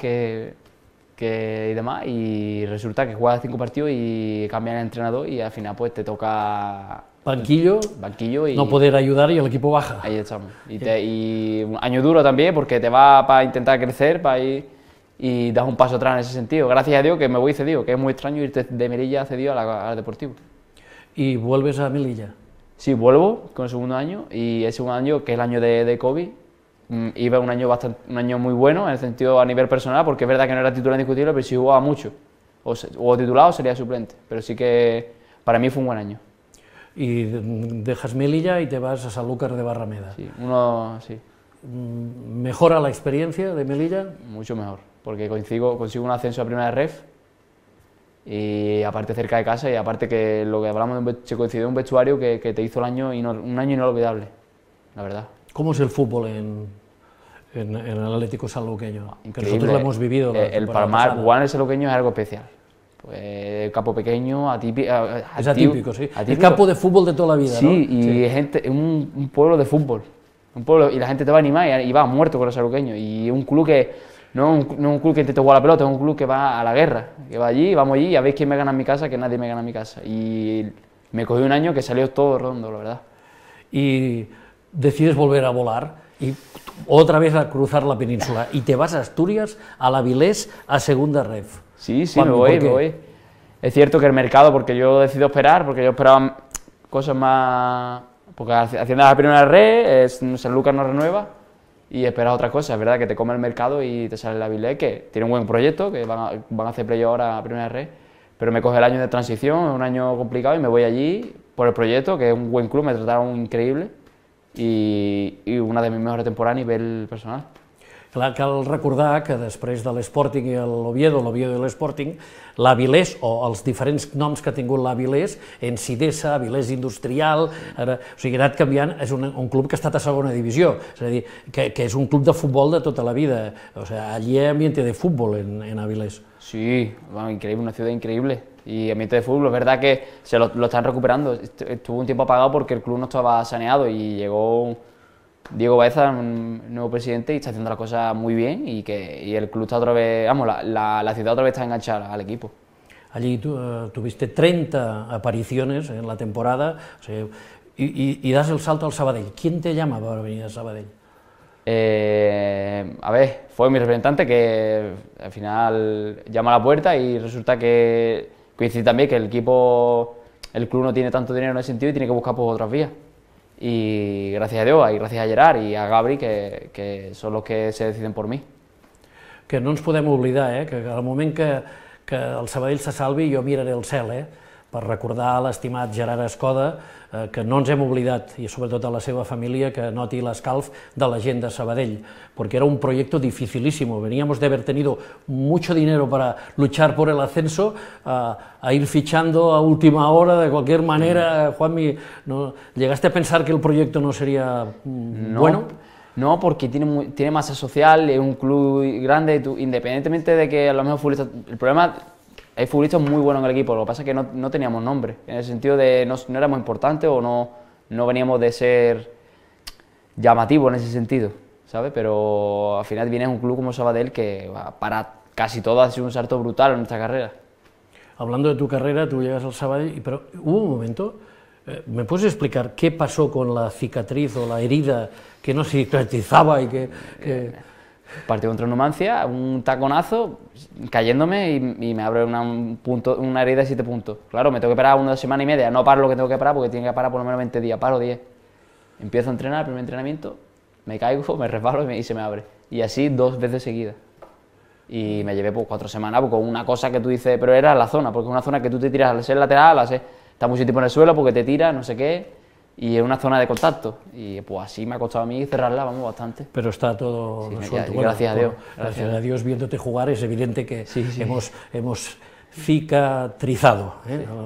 Speaker 4: y demás, y resulta que juegas 5 partidos y cambian el entrenador y al final pues te toca
Speaker 2: banquillo y no poder ayudar y el equipo baja.
Speaker 4: Ahí estamos. Y un año duro también porque te va para intentar crecer, para ir, y das un paso atrás en ese sentido. Gracias a Dios que me voy cedido, que es muy extraño irte de Melilla cedido al Deportivo.
Speaker 2: ¿Y vuelves a Melilla?
Speaker 4: Sí, vuelvo con el segundo año y el segundo año, que es el año de COVID, iba un año muy bueno en el sentido a nivel personal, porque es verdad que no era titular indiscutible, pero sí jugaba mucho. O titulado sería suplente, pero sí que para mí fue un buen año.
Speaker 2: Y dejas Melilla y te vas a Sanlúcar de Barrameda.
Speaker 4: Sí, sí.
Speaker 2: ¿Mejora la experiencia de Melilla?
Speaker 4: Mucho mejor, porque consigo un ascenso a primera ref y aparte cerca de casa y aparte que lo que hablamos se coincidió un vestuario que te hizo un año inolvidable, la verdad.
Speaker 2: ¿Cómo es el fútbol en el Atlético Sanluqueño? Que
Speaker 4: Increíble.
Speaker 2: nosotros lo hemos vivido.
Speaker 4: El Palmar, jugar en el Sanluqueño es algo especial. Pues, campo pequeño,
Speaker 2: es atípico, sí.
Speaker 4: Atípico.
Speaker 2: El campo de fútbol de toda la vida,
Speaker 4: sí,
Speaker 2: ¿no?
Speaker 4: Y gente, es un pueblo de fútbol. Un pueblo, y la gente te va a animar y va muerto con los sanluqueños. Y un club que no es un club que intenta jugar a la pelota, es un club que va a la guerra. Que va allí, vamos allí, a ver quién me gana en mi casa, que nadie me gana en mi casa. Y me cogí un año que salió todo redondo, la verdad.
Speaker 2: Y decides volver a volar y otra vez a cruzar la península. Y te vas a Asturias, a la Avilés, a segunda ref.
Speaker 4: Sí, me voy. Es cierto que el mercado, porque yo decido esperar, porque yo esperaba cosas más... Porque haciendo la primera red, Sanlúcar no renueva y esperas otra cosa. Es verdad que te come el mercado y te sale la Avilés, que tiene un buen proyecto, que van a hacer playoff ahora a primera red, pero me coge el año de transición, es un año complicado y me voy allí por el proyecto, que es un buen club, me trataron increíble y una de mis mejores temporadas a nivel personal.
Speaker 2: Clar, cal recordar que després de l'Sporting i l'Oviedo i l'Sporting, l'Avilés, o els diferents noms que ha tingut l'Avilés, Ensidesa, Avilés Industrial, o sigui, ha anat canviant, és un club que ha estat a segona divisió, és a dir, que és un club de futbol de tota la vida, o sigui, allí hay ambiente de fútbol en Avilés.
Speaker 4: Sí, bueno, increíble, una ciudad increíble. Y ambiente de fútbol, es verdad que se lo están recuperando. Estuvo un tiempo apagado porque el club no estaba saneado y llegó Diego Baeza, un nuevo presidente, y está haciendo las cosas muy bien y el club está otra vez, vamos, la ciudad otra vez está enganchada al equipo.
Speaker 2: Allí tuviste 30 apariciones en la temporada, o sea, y das el salto al Sabadell. ¿Quién te llama para venir a Sabadell?
Speaker 4: A ver, fue mi representante que al final llama a la puerta y resulta que coincide también que el club no tiene tanto dinero en ese sentido y tiene que buscar por otras vías. Y gracias a Dios, y gracias a Gerard y a Gabri, que son los que se deciden por mi.
Speaker 2: Que no ens podem oblidar, que al moment que el Sabadell se salvi jo miraré el cel, per recordar a l'estimat Gerard Escoda que no ens hem oblidat, i sobretot a la seva família, que noti l'escalf de la gent de Sabadell, porque era un proyecto dificilísimo, veníamos de haber tenido mucho dinero para luchar por el ascenso, a ir fichando a última hora de cualquier manera. Juanmi, ¿no llegaste a pensar que el proyecto no sería bueno?
Speaker 4: No, porque tiene masa social, es un club grande, independientemente de que a lo mejor futbolistas, el problema... Hay futbolistas muy buenos en el equipo, lo que pasa es que no teníamos nombre, en el sentido de no éramos importantes o no veníamos de ser llamativos en ese sentido, ¿sabes? Pero al final vienes a un club como Sabadell que para casi todo ha sido un salto brutal en nuestra carrera.
Speaker 2: Hablando de tu carrera, tú llegas al Sabadell, pero hubo un momento, ¿me puedes explicar qué pasó con la cicatriz o la herida que no cicatrizaba y que...
Speaker 4: Partido contra Numancia, un taconazo, cayéndome y me abre una herida de 7 puntos. Claro, me tengo que parar 1 semana y media, no paro lo que tengo que parar porque tiene que parar por lo menos 20 días, paro 10. Empiezo a entrenar, el primer entrenamiento, me caigo, me resbalo y se me abre. Y así 2 veces seguidas. Y me llevé 4 semanas con una cosa que tú dices, pero era la zona, porque es una zona que tú te tiras al ser lateral, estás mucho tiempo en el suelo porque te tiras, no sé qué, y es una zona de contacto. Y pues así me ha costado a mí cerrarla, vamos, bastante.
Speaker 2: Pero está todo resuelto.
Speaker 4: Bueno, gracias a Dios.
Speaker 2: Gracias a Dios, viéndote jugar, es evidente que hemos cicatrizado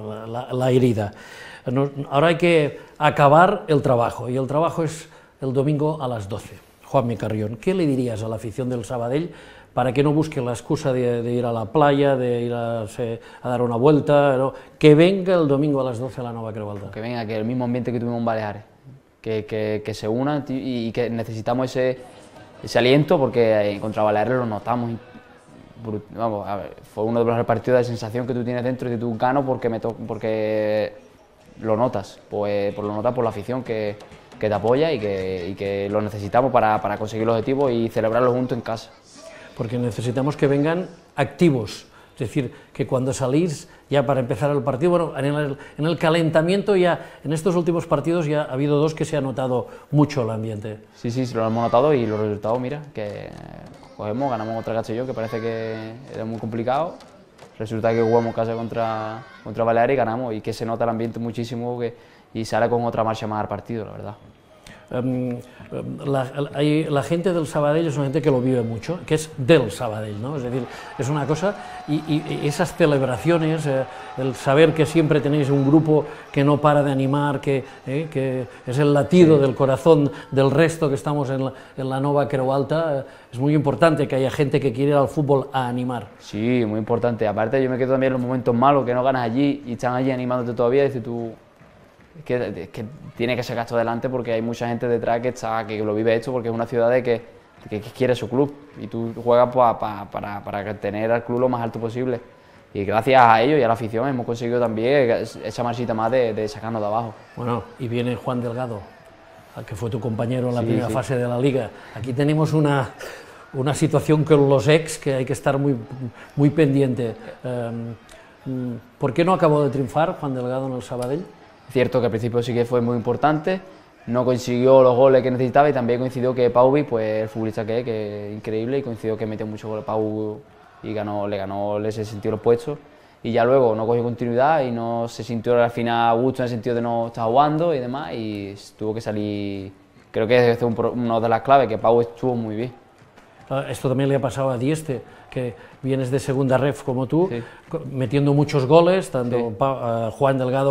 Speaker 2: la herida. Ahora hay que acabar el trabajo, y el trabajo es el domingo a las 12. Juanmi Carrión, ¿qué le dirías a la afición del Sabadell para que no busque la excusa de ir a la playa, de ir a dar una vuelta, ¿no? Que venga el domingo a las 12 a la Nova Creu Alta?
Speaker 4: Que venga, que el mismo ambiente que tuvimos en Baleares, que se unan y que necesitamos ese aliento, porque contra Baleares lo notamos. Vamos, a ver, fue uno de los partidos de sensación que tú tienes dentro y que tú ganas porque lo notas, pues lo notas por la afición que te apoya y que lo necesitamos para conseguir el objetivo y celebrarlo juntos en casa.
Speaker 2: porque necesitamos que vengan activos. Es decir, que cuando salís ya para empezar el partido, bueno, en el calentamiento ya, en estos últimos partidos ya ha habido dos que se ha notado mucho el ambiente.
Speaker 4: Sí, sí, lo hemos notado y los resultados, mira, que cogemos, ganamos otra Castelló, que parece que era muy complicado. Resulta que jugamos casa contra Baleares y ganamos, y que se nota el ambiente muchísimo y sale con otra marcha más al partido, la verdad.
Speaker 2: La gente del Sabadell es una gente que lo vive mucho, que es del Sabadell, ¿no? Es decir, es una cosa, y esas celebraciones, el saber que siempre tenéis un grupo que no para de animar, que es el latido del corazón del resto que estamos en la Nova Creu Alta, es muy importante que haya gente que quiere ir al fútbol a animar.
Speaker 4: Sí, muy importante. Aparte yo me quedo también en los momentos malos, que no ganas allí y están allí animándote todavía, y dices tú que tiene que sacar esto adelante, porque hay mucha gente detrás que lo vive esto, porque es una ciudad que quiere su club, y tú juegas para tener al club lo más alto posible, y gracias a ellos y a la afición hemos conseguido también esa marchita más de sacarnos de abajo.
Speaker 2: Bueno, y viene Juan Delgado, que fue tu compañero en la primera fase de la Liga. Aquí tenemos una situación con los ex que hay que estar muy pendiente. ¿Por qué no acabó de triunfar Juan Delgado en el Sabadell?
Speaker 4: Cierto que al principio sí que fue muy importante, no consiguió los goles que necesitaba, y también coincidió que Pauvi, pues el futbolista que es increíble, y coincidió que metió muchos goles Pau y se sintió los puestos, y ya luego no cogió continuidad y no se sintió al final a gusto en el sentido de no estar jugando y demás, y tuvo que salir. Creo que es una de las claves, que Pau estuvo muy bien.
Speaker 2: Esto también le ha pasado a Dieste, que vienes de segunda ref como tú, sí, metiendo muchos goles, tanto Juan Delgado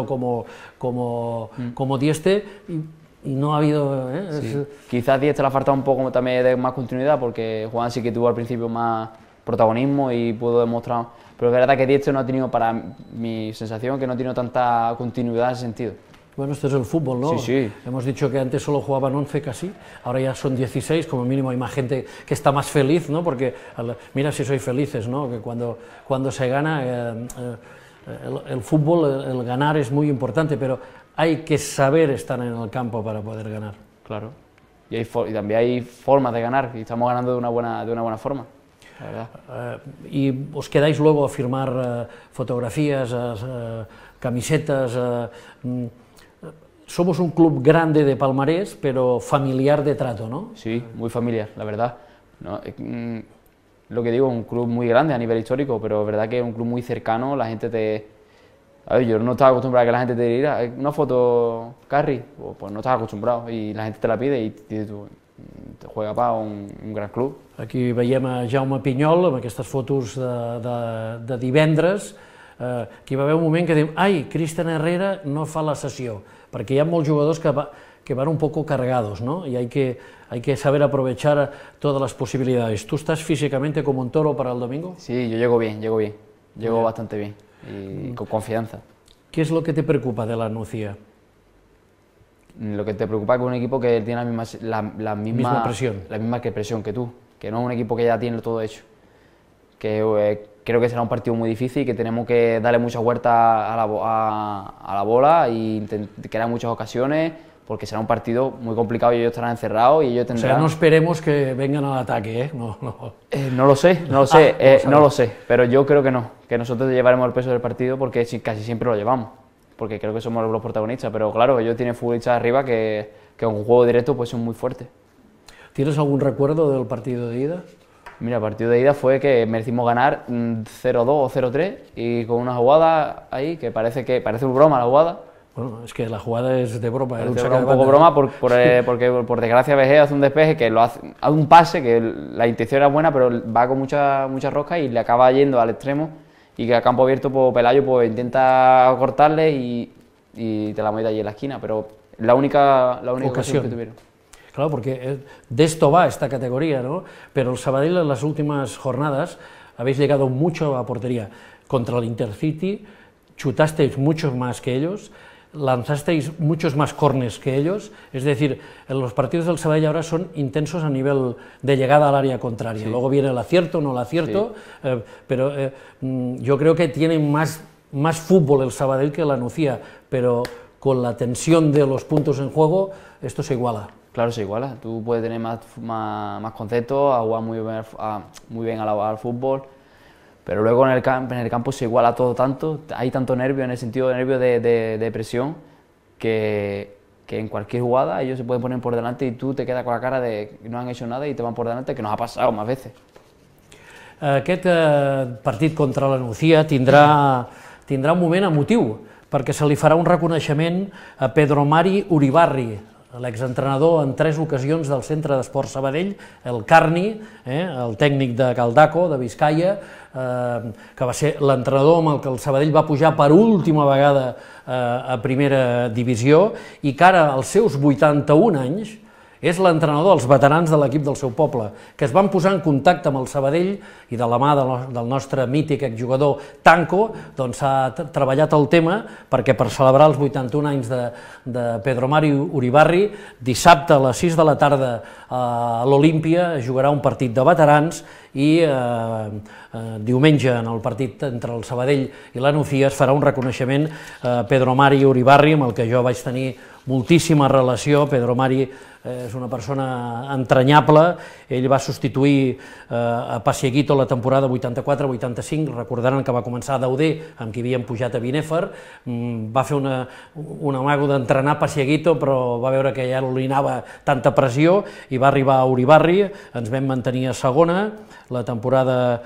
Speaker 2: como Dieste, y no ha habido...
Speaker 4: Sí. Quizás Dieste le ha faltado un poco también de más continuidad, porque Juan sí que tuvo al principio más protagonismo y pudo demostrar, pero es verdad que Dieste no ha tenido, para mi sensación, que no ha tenido tanta continuidad en ese sentido.
Speaker 2: Bueno, esto es el fútbol, ¿no?
Speaker 4: Sí, sí.
Speaker 2: Hemos dicho que antes solo jugaban 11 casi, ahora ya son 16, como mínimo hay más gente que está más feliz, ¿no? Porque mira si sois felices, ¿no? Que cuando se gana, el fútbol, el ganar es muy importante, pero hay que saber estar en el campo para poder ganar.
Speaker 4: Claro, y también hay formas de ganar, y estamos ganando de una buena forma, la verdad.
Speaker 2: ¿Y os quedáis luego a firmar fotografías, camisetas? Somos un club grande de palmarés, pero familiar de trato, ¿no?
Speaker 4: Sí, muy familiar, la verdad. No, lo que digo, un club muy grande a nivel histórico, pero es verdad que es un club muy cercano, la gente A ver, yo no estaba acostumbrado a que la gente te diga una foto, Carri, pues no estaba acostumbrado, y la gente te la pide y te juega para un gran club.
Speaker 2: Aquí veiem a Jaume Pinyol amb aquestes fotos de divendres, que hi va haver un moment que diu ai, Cristian Herrera no fa la sessió, perquè hi ha molts jugadors que van un poco cargados, ¿no? Y hay que saber aprovechar todas las posibilidades. ¿Tú estás físicamente como un toro para el domingo?
Speaker 4: Sí, yo llego bien, llego bastante bien y con confianza.
Speaker 2: ¿Qué es lo que te preocupa de la Nucía?
Speaker 4: Lo que te preocupa es que es un equipo que tiene la misma presión que tú, que no es un equipo que ya tiene todo hecho, que creo que será un partido muy difícil, que tenemos que darle mucha vuelta a la bola y crear muchas ocasiones, porque será un partido muy complicado y ellos estarán encerrados y ellos tendrán...
Speaker 2: O sea, no esperemos que vengan al ataque, ¿eh? No
Speaker 4: lo sé, pero yo creo que no, que nosotros llevaremos el peso del partido porque casi siempre lo llevamos, porque creo que somos los protagonistas, pero claro, ellos tienen futbolistas arriba que en un juego directo pues son muy fuertes.
Speaker 2: ¿Tienes algún recuerdo del partido de ida?
Speaker 4: Mira, el partido de ida fue que merecimos ganar 0-2 o 0-3 y con una jugada ahí que parece una broma la jugada.
Speaker 2: Bueno, es que la jugada es de broma.
Speaker 4: Es un poco broma porque por desgracia Vejez hace un despeje que hace un pase que la intención era buena, pero va con mucha rosca y le acaba yendo al extremo y que a campo abierto pues, Pelayo pues, intenta cortarle y te la mete allí en la esquina, pero la única ocasión que tuvieron.
Speaker 2: Claro, porque de esto va esta categoría, ¿no? Pero el Sabadell en las últimas jornadas habéis llegado mucho a portería. Contra el Intercity chutasteis muchos más que ellos, lanzasteis muchos más córners que ellos, es decir, en los partidos del Sabadell ahora son intensos a nivel de llegada al área contraria. Sí. Luego viene el acierto, no el acierto, sí. Pero yo creo que tiene más fútbol el Sabadell que la Nucía, pero con la tensión de los puntos en juego esto se iguala.
Speaker 4: Claro, se iguala. Tú puedes tener más conceptos, a jugar muy bien al fútbol, pero luego en el campo se iguala todo tanto, hay tanto nervio, en el sentido de nervio de presión, que en cualquier jugada ellos se pueden poner por delante y tú te quedas con la cara de que no han hecho nada y te van por delante, que nos ha pasado más veces.
Speaker 2: Aquest partit contra la Nucía tindrà un moment emotiu, perquè se li farà un reconeixement a Pedro Mari Uribarri, l'exentrenador en 3 ocasions del Centre d'Esports Sabadell, el Carni, el tècnic de Galdaco, de Vizcaya, que va ser l'entrenador amb el que el Sabadell va pujar per última vegada a primera divisió i que ara, als seus 81 anys, és l'entrenador dels veterans de l'equip del seu poble, que es van posar en contacte amb el Sabadell i de la mà del nostre mític exjugador Tanco, doncs s'ha treballat el tema perquè per celebrar els 81 anys de Pedro Mari Uribarri, dissabte a les 6 de la tarda a l'Olímpia jugarà un partit de veterans i diumenge en el partit entre el Sabadell i la Nucía es farà un reconeixement a Pedro Mari Uribarri, amb el que jo vaig tenir moltíssima relació. Pedro Mari és una persona entranyable, ell va substituir a Pasieguito la temporada 84-85, recordaran que va començar a Dauder, amb qui havien pujat a Binèfar, va fer un amago d'entrenar Pasieguito, però va veure que ja no li anava tanta pressió i va arribar a Uribarri, ens vam mantenir a segona, la temporada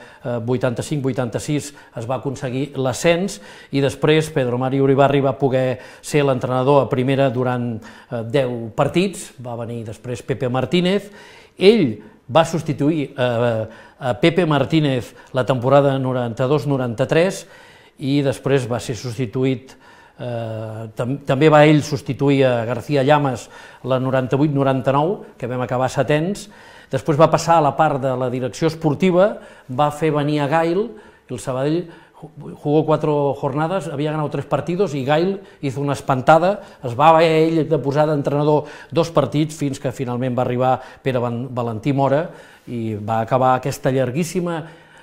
Speaker 2: 85-86 es va aconseguir l'ascens i després Pedro Mari Uribarri va poder ser l'entrenador a primera durant 10 partits, va venir després Pepe Martínez, ell va substituir a Pepe Martínez la temporada 92-93 i després va ser substituït, també va ell substituir a García Llamas la 98-99, que vam acabar setens. Després va passar a la part de la direcció esportiva, va fer venir a Gail, el Sabadell jugó 4 jornadas, había ganado 3 partidos y Gail hizo una espantada, es va haver ell de posar d'entrenador 2 partits fins que finalment va arribar Pere Valentí Mora i va acabar aquesta llarguíssima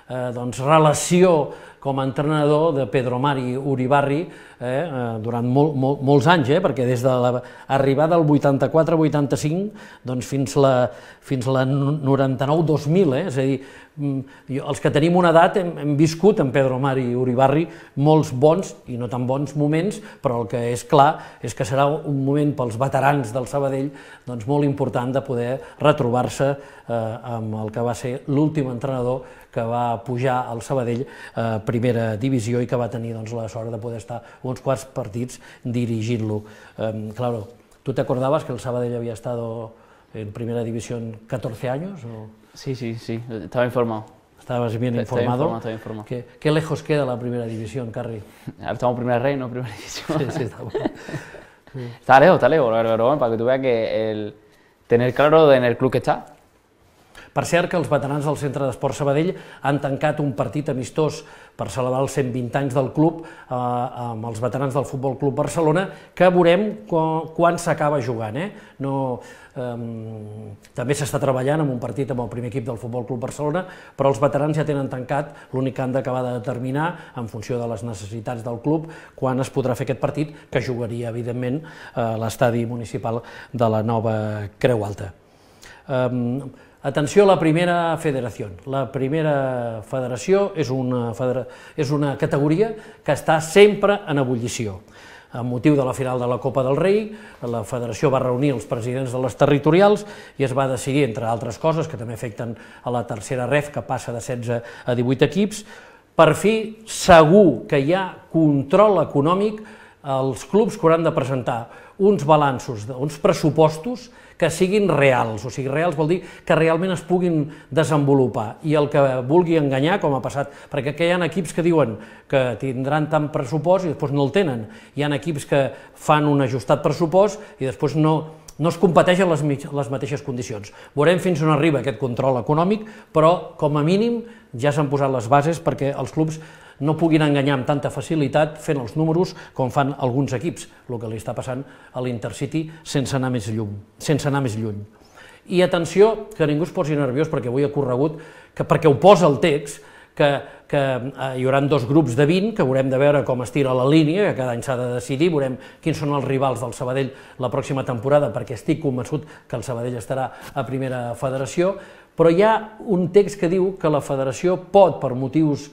Speaker 2: relació com a entrenador de Pedro Mari Uribarri durant molts anys, perquè des de l'arribada del 84-85 fins la 99-2000, és a dir, els que tenim una edat hem viscut amb Pedro Mari Uribarri molts bons i no tan bons moments, però el que és clar és que serà un moment pels veterans del Sabadell molt important de poder retrobar-se amb el que va ser l'últim entrenador que va pujar al Sabadell a primera divisió i que va tenir la sort de poder estar uns quants partits dirigint-lo. Claro, ¿tú te acordabas que el Sabadell había estado en primera división 14 años?
Speaker 4: Sí, estaba informado.
Speaker 2: ¿Estabas bien informado?
Speaker 4: Estaba informado.
Speaker 2: ¿Qué lejos queda la primera división, Carri?
Speaker 4: Estamos en primera rey, no primera división.
Speaker 2: Sí, estamos. Sí.
Speaker 4: Está lejos, pero bueno, para que tú veas que el tener claro en el club que está.
Speaker 2: Per cert que els veterans del Centre d'Esports Sabadell han tancat un partit amistós per celebrar els 120 anys del club amb els veterans del Futbol Club Barcelona, que veurem quan s'acaba jugant. També s'està treballant en un partit amb el primer equip del Futbol Club Barcelona, però els veterans ja tenen tancat, l'únic que han d'acabar de determinar, en funció de les necessitats del club, quan es podrà fer aquest partit, que jugaria, evidentment, a l'estadi municipal de la nova Creu Alta. Atenció a la primera federació. La primera federació és una categoria que està sempre en ebullició. Amb motiu de la final de la Copa del Rei, la federació va reunir els presidents de les territorials i es va decidir, entre altres coses, que també afecten a la tercera ref, que passa de 16 a 18 equips, per fi segur que hi ha control econòmic als clubs que hauran de presentar uns balanços, uns pressupostos que siguin reals, o sigui, reals vol dir que realment es puguin desenvolupar, i el que vulgui enganyar, com ha passat, perquè hi ha equips que diuen que tindran tant pressupost i després no el tenen, hi ha equips que fan un ajustat pressupost i després no es competeixen les mateixes condicions. Veurem fins on arriba aquest control econòmic, però com a mínim ja s'han posat les bases perquè els clubs no puguin enganyar amb tanta facilitat fent els números com fan alguns equips, el que li està passant a l'Intercity sense anar més lluny. I atenció, que ningú es posi nerviós perquè avui ha corregut, perquè ho posa el text, que hi haurà 2 grups de 20, que haurem de veure com es tira la línia, que cada any s'ha de decidir, veurem quins són els rivals del Sabadell la pròxima temporada, perquè estic convençut que el Sabadell estarà a primera federació, però hi ha un text que diu que la federació pot, per motius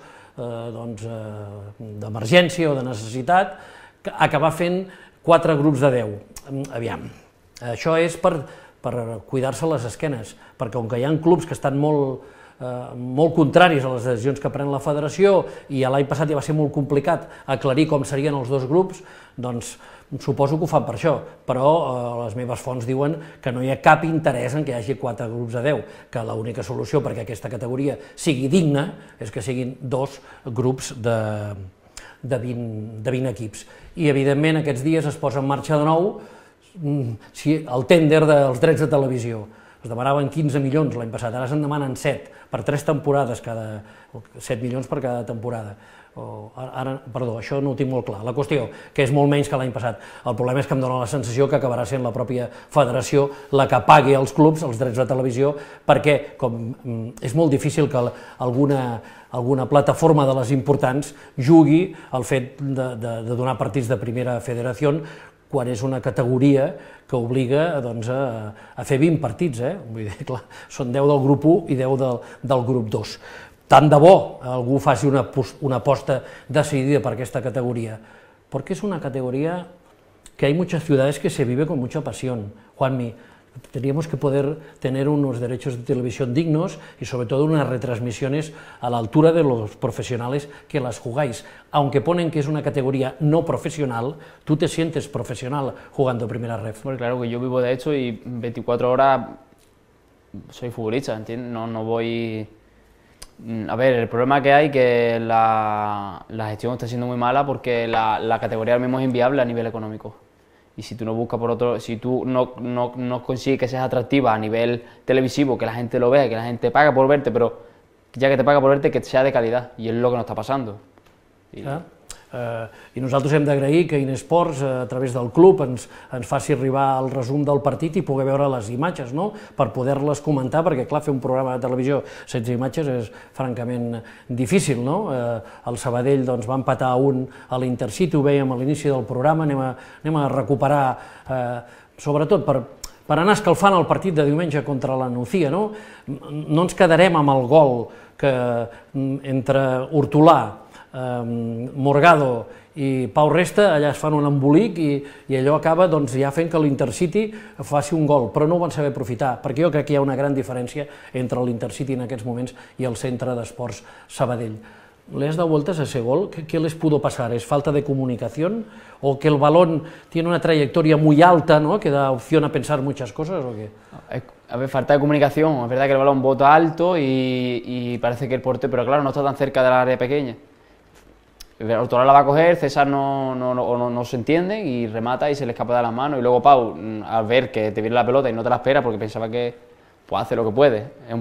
Speaker 2: d'emergència o de necessitat, acabar fent 4 grups de 10. Aviam, això és per cuidar-se les esquenes, perquè com que hi ha clubs que estan molt contraris a les decisions que pren la federació i l'any passat ja va ser molt complicat aclarir com serien els 2 grups, doncs suposo que ho fan per això, però les meves fonts diuen que no hi ha cap interès en que hi hagi 4 grups de 10, que l'única solució perquè aquesta categoria sigui digna és que siguin 2 grups de 20 equips. I evidentment aquests dies es posa en marxa de nou el tènder dels drets de televisió. Es demanaven 15 milions l'any passat, ara se'n demanen 7, per 3 temporades, 7 milions per cada temporada. Perdó, això no ho tinc molt clar. La qüestió, que és molt menys que l'any passat. El problema és que em dóna la sensació que acabarà sent la pròpia federació la que pagui als clubs els drets de televisió, perquè és molt difícil que alguna plataforma de les importants jugui al fet de donar partits de primera federació quan és una categoria que obliga a fer 20 partits. Vull dir, clar, són 10 del grup 1 i 10 del grup 2. Tant de bo algú faci una aposta decidida per aquesta categoria, perquè és una categoria que hay muchas ciudades que se vive con mucha pasión. Juanmi, teníamos que poder tener unos derechos de televisión dignos y sobre todo unas retransmisiones a la altura de los profesionales que las jugáis. Aunque ponen que es una categoría no profesional, tú te sientes profesional jugando primera ref.
Speaker 4: Bueno, claro que yo vivo de hecho y 24 horas soy futbolista, ¿entiendes? No voy... A ver, el problema que hay es que la gestión está siendo muy mala porque la categoría ahora mismo es inviable a nivel económico. Y si tú no buscas por otro, si tú no consigues que seas atractiva a nivel televisivo, que la gente lo vea, que la gente paga por verte, pero ya que te paga por verte, que sea de calidad, i és lo que no està passant.
Speaker 2: I nosaltres hem d'agrair que Inesports, a través del club, ens faci arribar el resum del partit i poder veure les imatges, per poder-les comentar, perquè clar, fer un programa de televisió sense imatges és francament difícil. El Sabadell va empatar a 1 a l'Intercity, ho vèiem a l'inici del programa, anem a recuperar, sobretot per anar escalfant el partit de diumenge contra la Nucía. No ens quedarem amb el gol que entre Hortolà, Morgado i Pau Resta, allà es fan un embolic i allò acaba ja fent que l'Intercity faci un gol, però no ho van saber aprofitar, perquè jo crec que hi ha una gran diferència entre l'Intercity en aquests moments i el Centre d'Esports Sabadell. ¿Le has dado vueltas a ese gol? ¿Qué les pudo pasar? ¿Es falta de comunicación? ¿O que el balón tiene una trayectoria muy alta, que da opción a pensar muchas cosas? ¿O qué?
Speaker 4: A ver, falta de comunicación. Es verdad que el balón bota alto y parece que el portero, pero claro, no está tan cerca del área pequeña. Hortolà la va a coger, César no se entiende y remata y se le escapa de las manos. Y luego Pau, al ver que te viene la pelota y no te la espera porque pensaba que hace lo que puede. Es un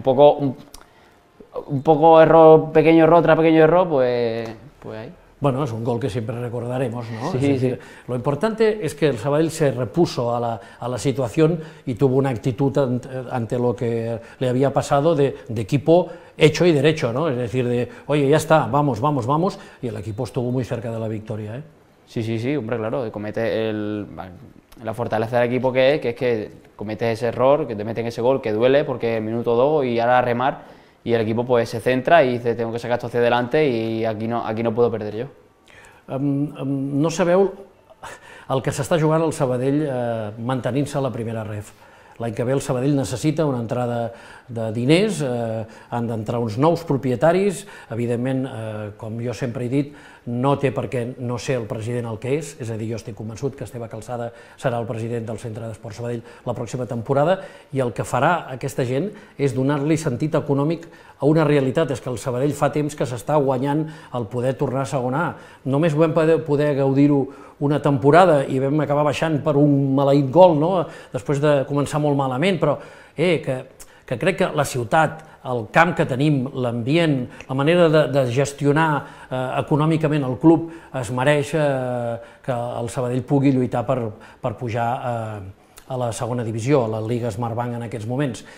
Speaker 4: poco error, pequeño error tras pequeño error, pues ahí.
Speaker 2: Bueno, es un gol que siempre recordaremos, ¿no?
Speaker 4: Sí,
Speaker 2: es decir,
Speaker 4: sí.
Speaker 2: Lo importante es que el Sabadell se repuso a la situación y tuvo una actitud ante lo que le había pasado de equipo hecho y derecho, ¿no? Es decir, oye, ya está, vamos, y el equipo estuvo muy cerca de la victoria, ¿eh?
Speaker 4: Sí, hombre, claro, comete la fortaleza del equipo que es que cometes ese error, que te meten ese gol, que duele porque el minuto 2 y ahora a remar. Y el equipo pues se centra y dice, tengo que sacar esto hacia adelante y aquí no puedo perder jo.
Speaker 2: No sabeu el que s'està jugant el Sabadell mantenint-se a la primera ref. L'any que ve el Sabadell necessita una entrada de diners, han d'entrar uns nous propietaris, evidentment, com jo sempre he dit, no té per què no ser el president el que és a dir, jo estic convençut que Esteve Calçada serà el president del Centre d'Esports Sabadell la pròxima temporada, i el que farà aquesta gent és donar-li sentit econòmic a una realitat, és que el Sabadell fa temps que s'està guanyant el poder tornar a segona A. Només vam poder gaudir-ho una temporada i vam acabar baixant per un maleït gol, després de començar molt malament, però que crec que la ciutat, el camp que tenim, l'ambient, la manera de gestionar econòmicament el club es mereix que el Sabadell pugui lluitar per pujar a la segona divisió, a la Lliga Smartbank en aquests moments.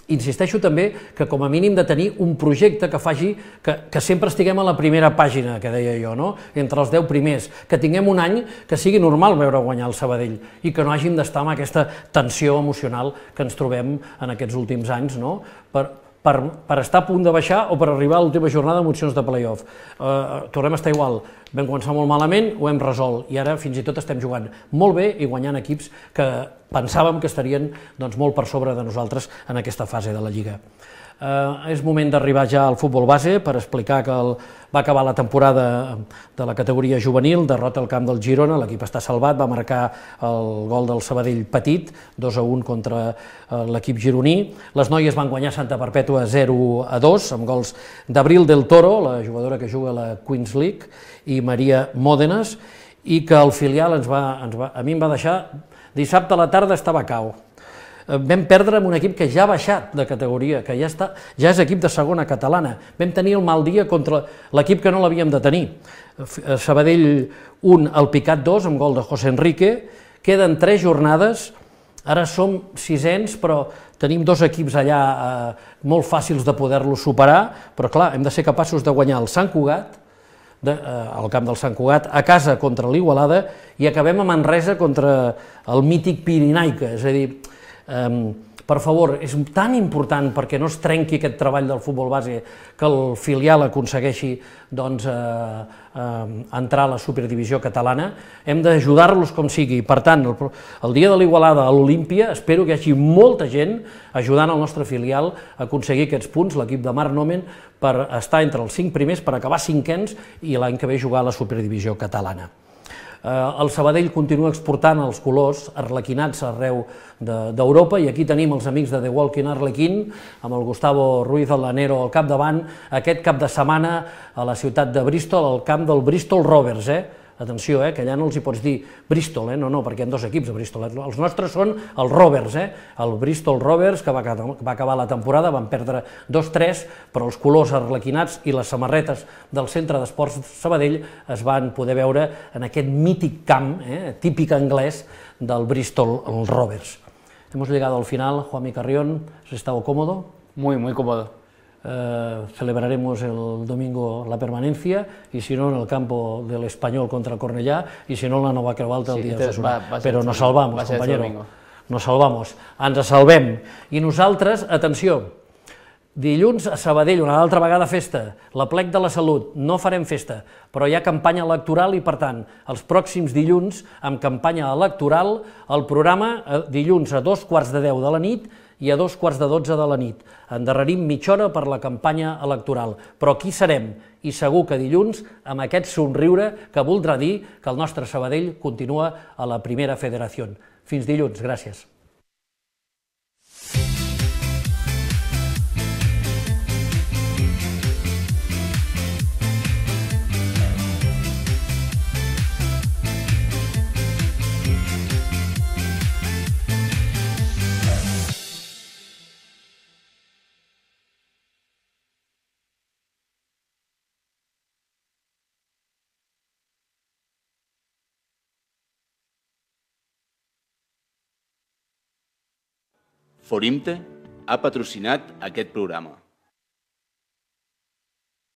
Speaker 2: insisteixo també que com a mínim de tenir un projecte que faci que sempre estiguem a la primera pàgina, que deia jo, no? Entre els 10 primers, que tinguem un any que sigui normal veure guanyar el Sabadell i que no hàgim d'estar amb aquesta tensió emocional que ens trobem en aquests últims anys, no? Per estar a punt de baixar o per arribar a l'última jornada amb opcions de play-off. Tornem a estar igual, vam començar molt malament, ho hem resolt i ara fins i tot estem jugant molt bé i guanyant equips que pensàvem que estarien molt per sobre de nosaltres en aquesta fase de la Lliga. És moment d'arribar ja al futbol base per explicar que va acabar la temporada de la categoria juvenil, derrota al camp del Girona, l'equip està salvat, va marcar el gol del Sabadell petit, 2-1 contra l'equip gironí. Les noies van guanyar Santa Perpètua 0-2 amb gols d'Abril del Toro, la jugadora que juga a la Queens League, i Maria Mòdenes, i que el filial a mi em va deixar, dissabte a la tarda estava cau. Vam perdre amb un equip que ja ha baixat de categoria, que ja és equip de segona catalana. Vam tenir el mal dia contra l'equip que no l'havíem de tenir. Sabadell 1, el Picat 2, amb gol de José Enrique. Queden 3 jornades, ara som 6ens, però tenim 2 equips allà molt fàcils de poder-los superar, però clar, hem de ser capaços de guanyar el Sant Cugat, al camp del Sant Cugat, a casa contra l'Igualada, i acabem a Manresa contra el mític Pirinaica, és a dir, per favor, és tan important perquè no es trenqui aquest treball del futbol base que el filial aconsegueixi entrar a la superdivisió catalana, hem d'ajudar-los com sigui. Per tant, el dia de l'Igualada a l'Olímpia espero que hi hagi molta gent ajudant el nostre filial a aconseguir aquests punts, l'equip de Marc Nomen, per estar entre els 5 primers, per acabar 5ens i l'any que ve jugar a la superdivisió catalana. El Sabadell continua exportant els colors arlequinats arreu d'Europa i aquí tenim els amics de The Walking Arlequin amb el Gustavo Ruiz Lanero al capdavant aquest cap de setmana a la ciutat de Bristol, al camp del Bristol Rovers. Atenció, que allà no els hi pots dir Bristol, no, perquè hi ha 2 equips a Bristol. Els nostres són els Rovers, el Bristol Rovers, que va acabar la temporada, van perdre 2-3, però els colors arlequinats i les samarretes del Centre d'Esports Sabadell es van poder veure en aquest mític camp, típic anglès, del Bristol Rovers. Hemos llegado al final, Juanmi Carrión, ¿has estado cómodo?
Speaker 4: Muy, muy cómodo.
Speaker 2: Celebraremos el domingo la permanencia y si no en el campo del Español contra el Cornellà y si no en la Nova Creu Alta el dia de Osasuna. Però nos salvamos, compañero, nos salvamos, ens salvem. I nosaltres, atenció, dilluns a Sabadell, una altra vegada festa, l'Aplec de la Salut, no farem festa, però hi ha campanya electoral i, per tant, els pròxims dilluns, amb campanya electoral, el programa dilluns a 2:15 de la nit i a 2:12 de la nit. Endarrerim mitja hora per la campanya electoral, però aquí serem, i segur que dilluns, amb aquest somriure que voldrà dir que el nostre Sabadell continua a la primera federació. Fins dilluns, gràcies.
Speaker 1: Forimte ha patrocinat aquest programa.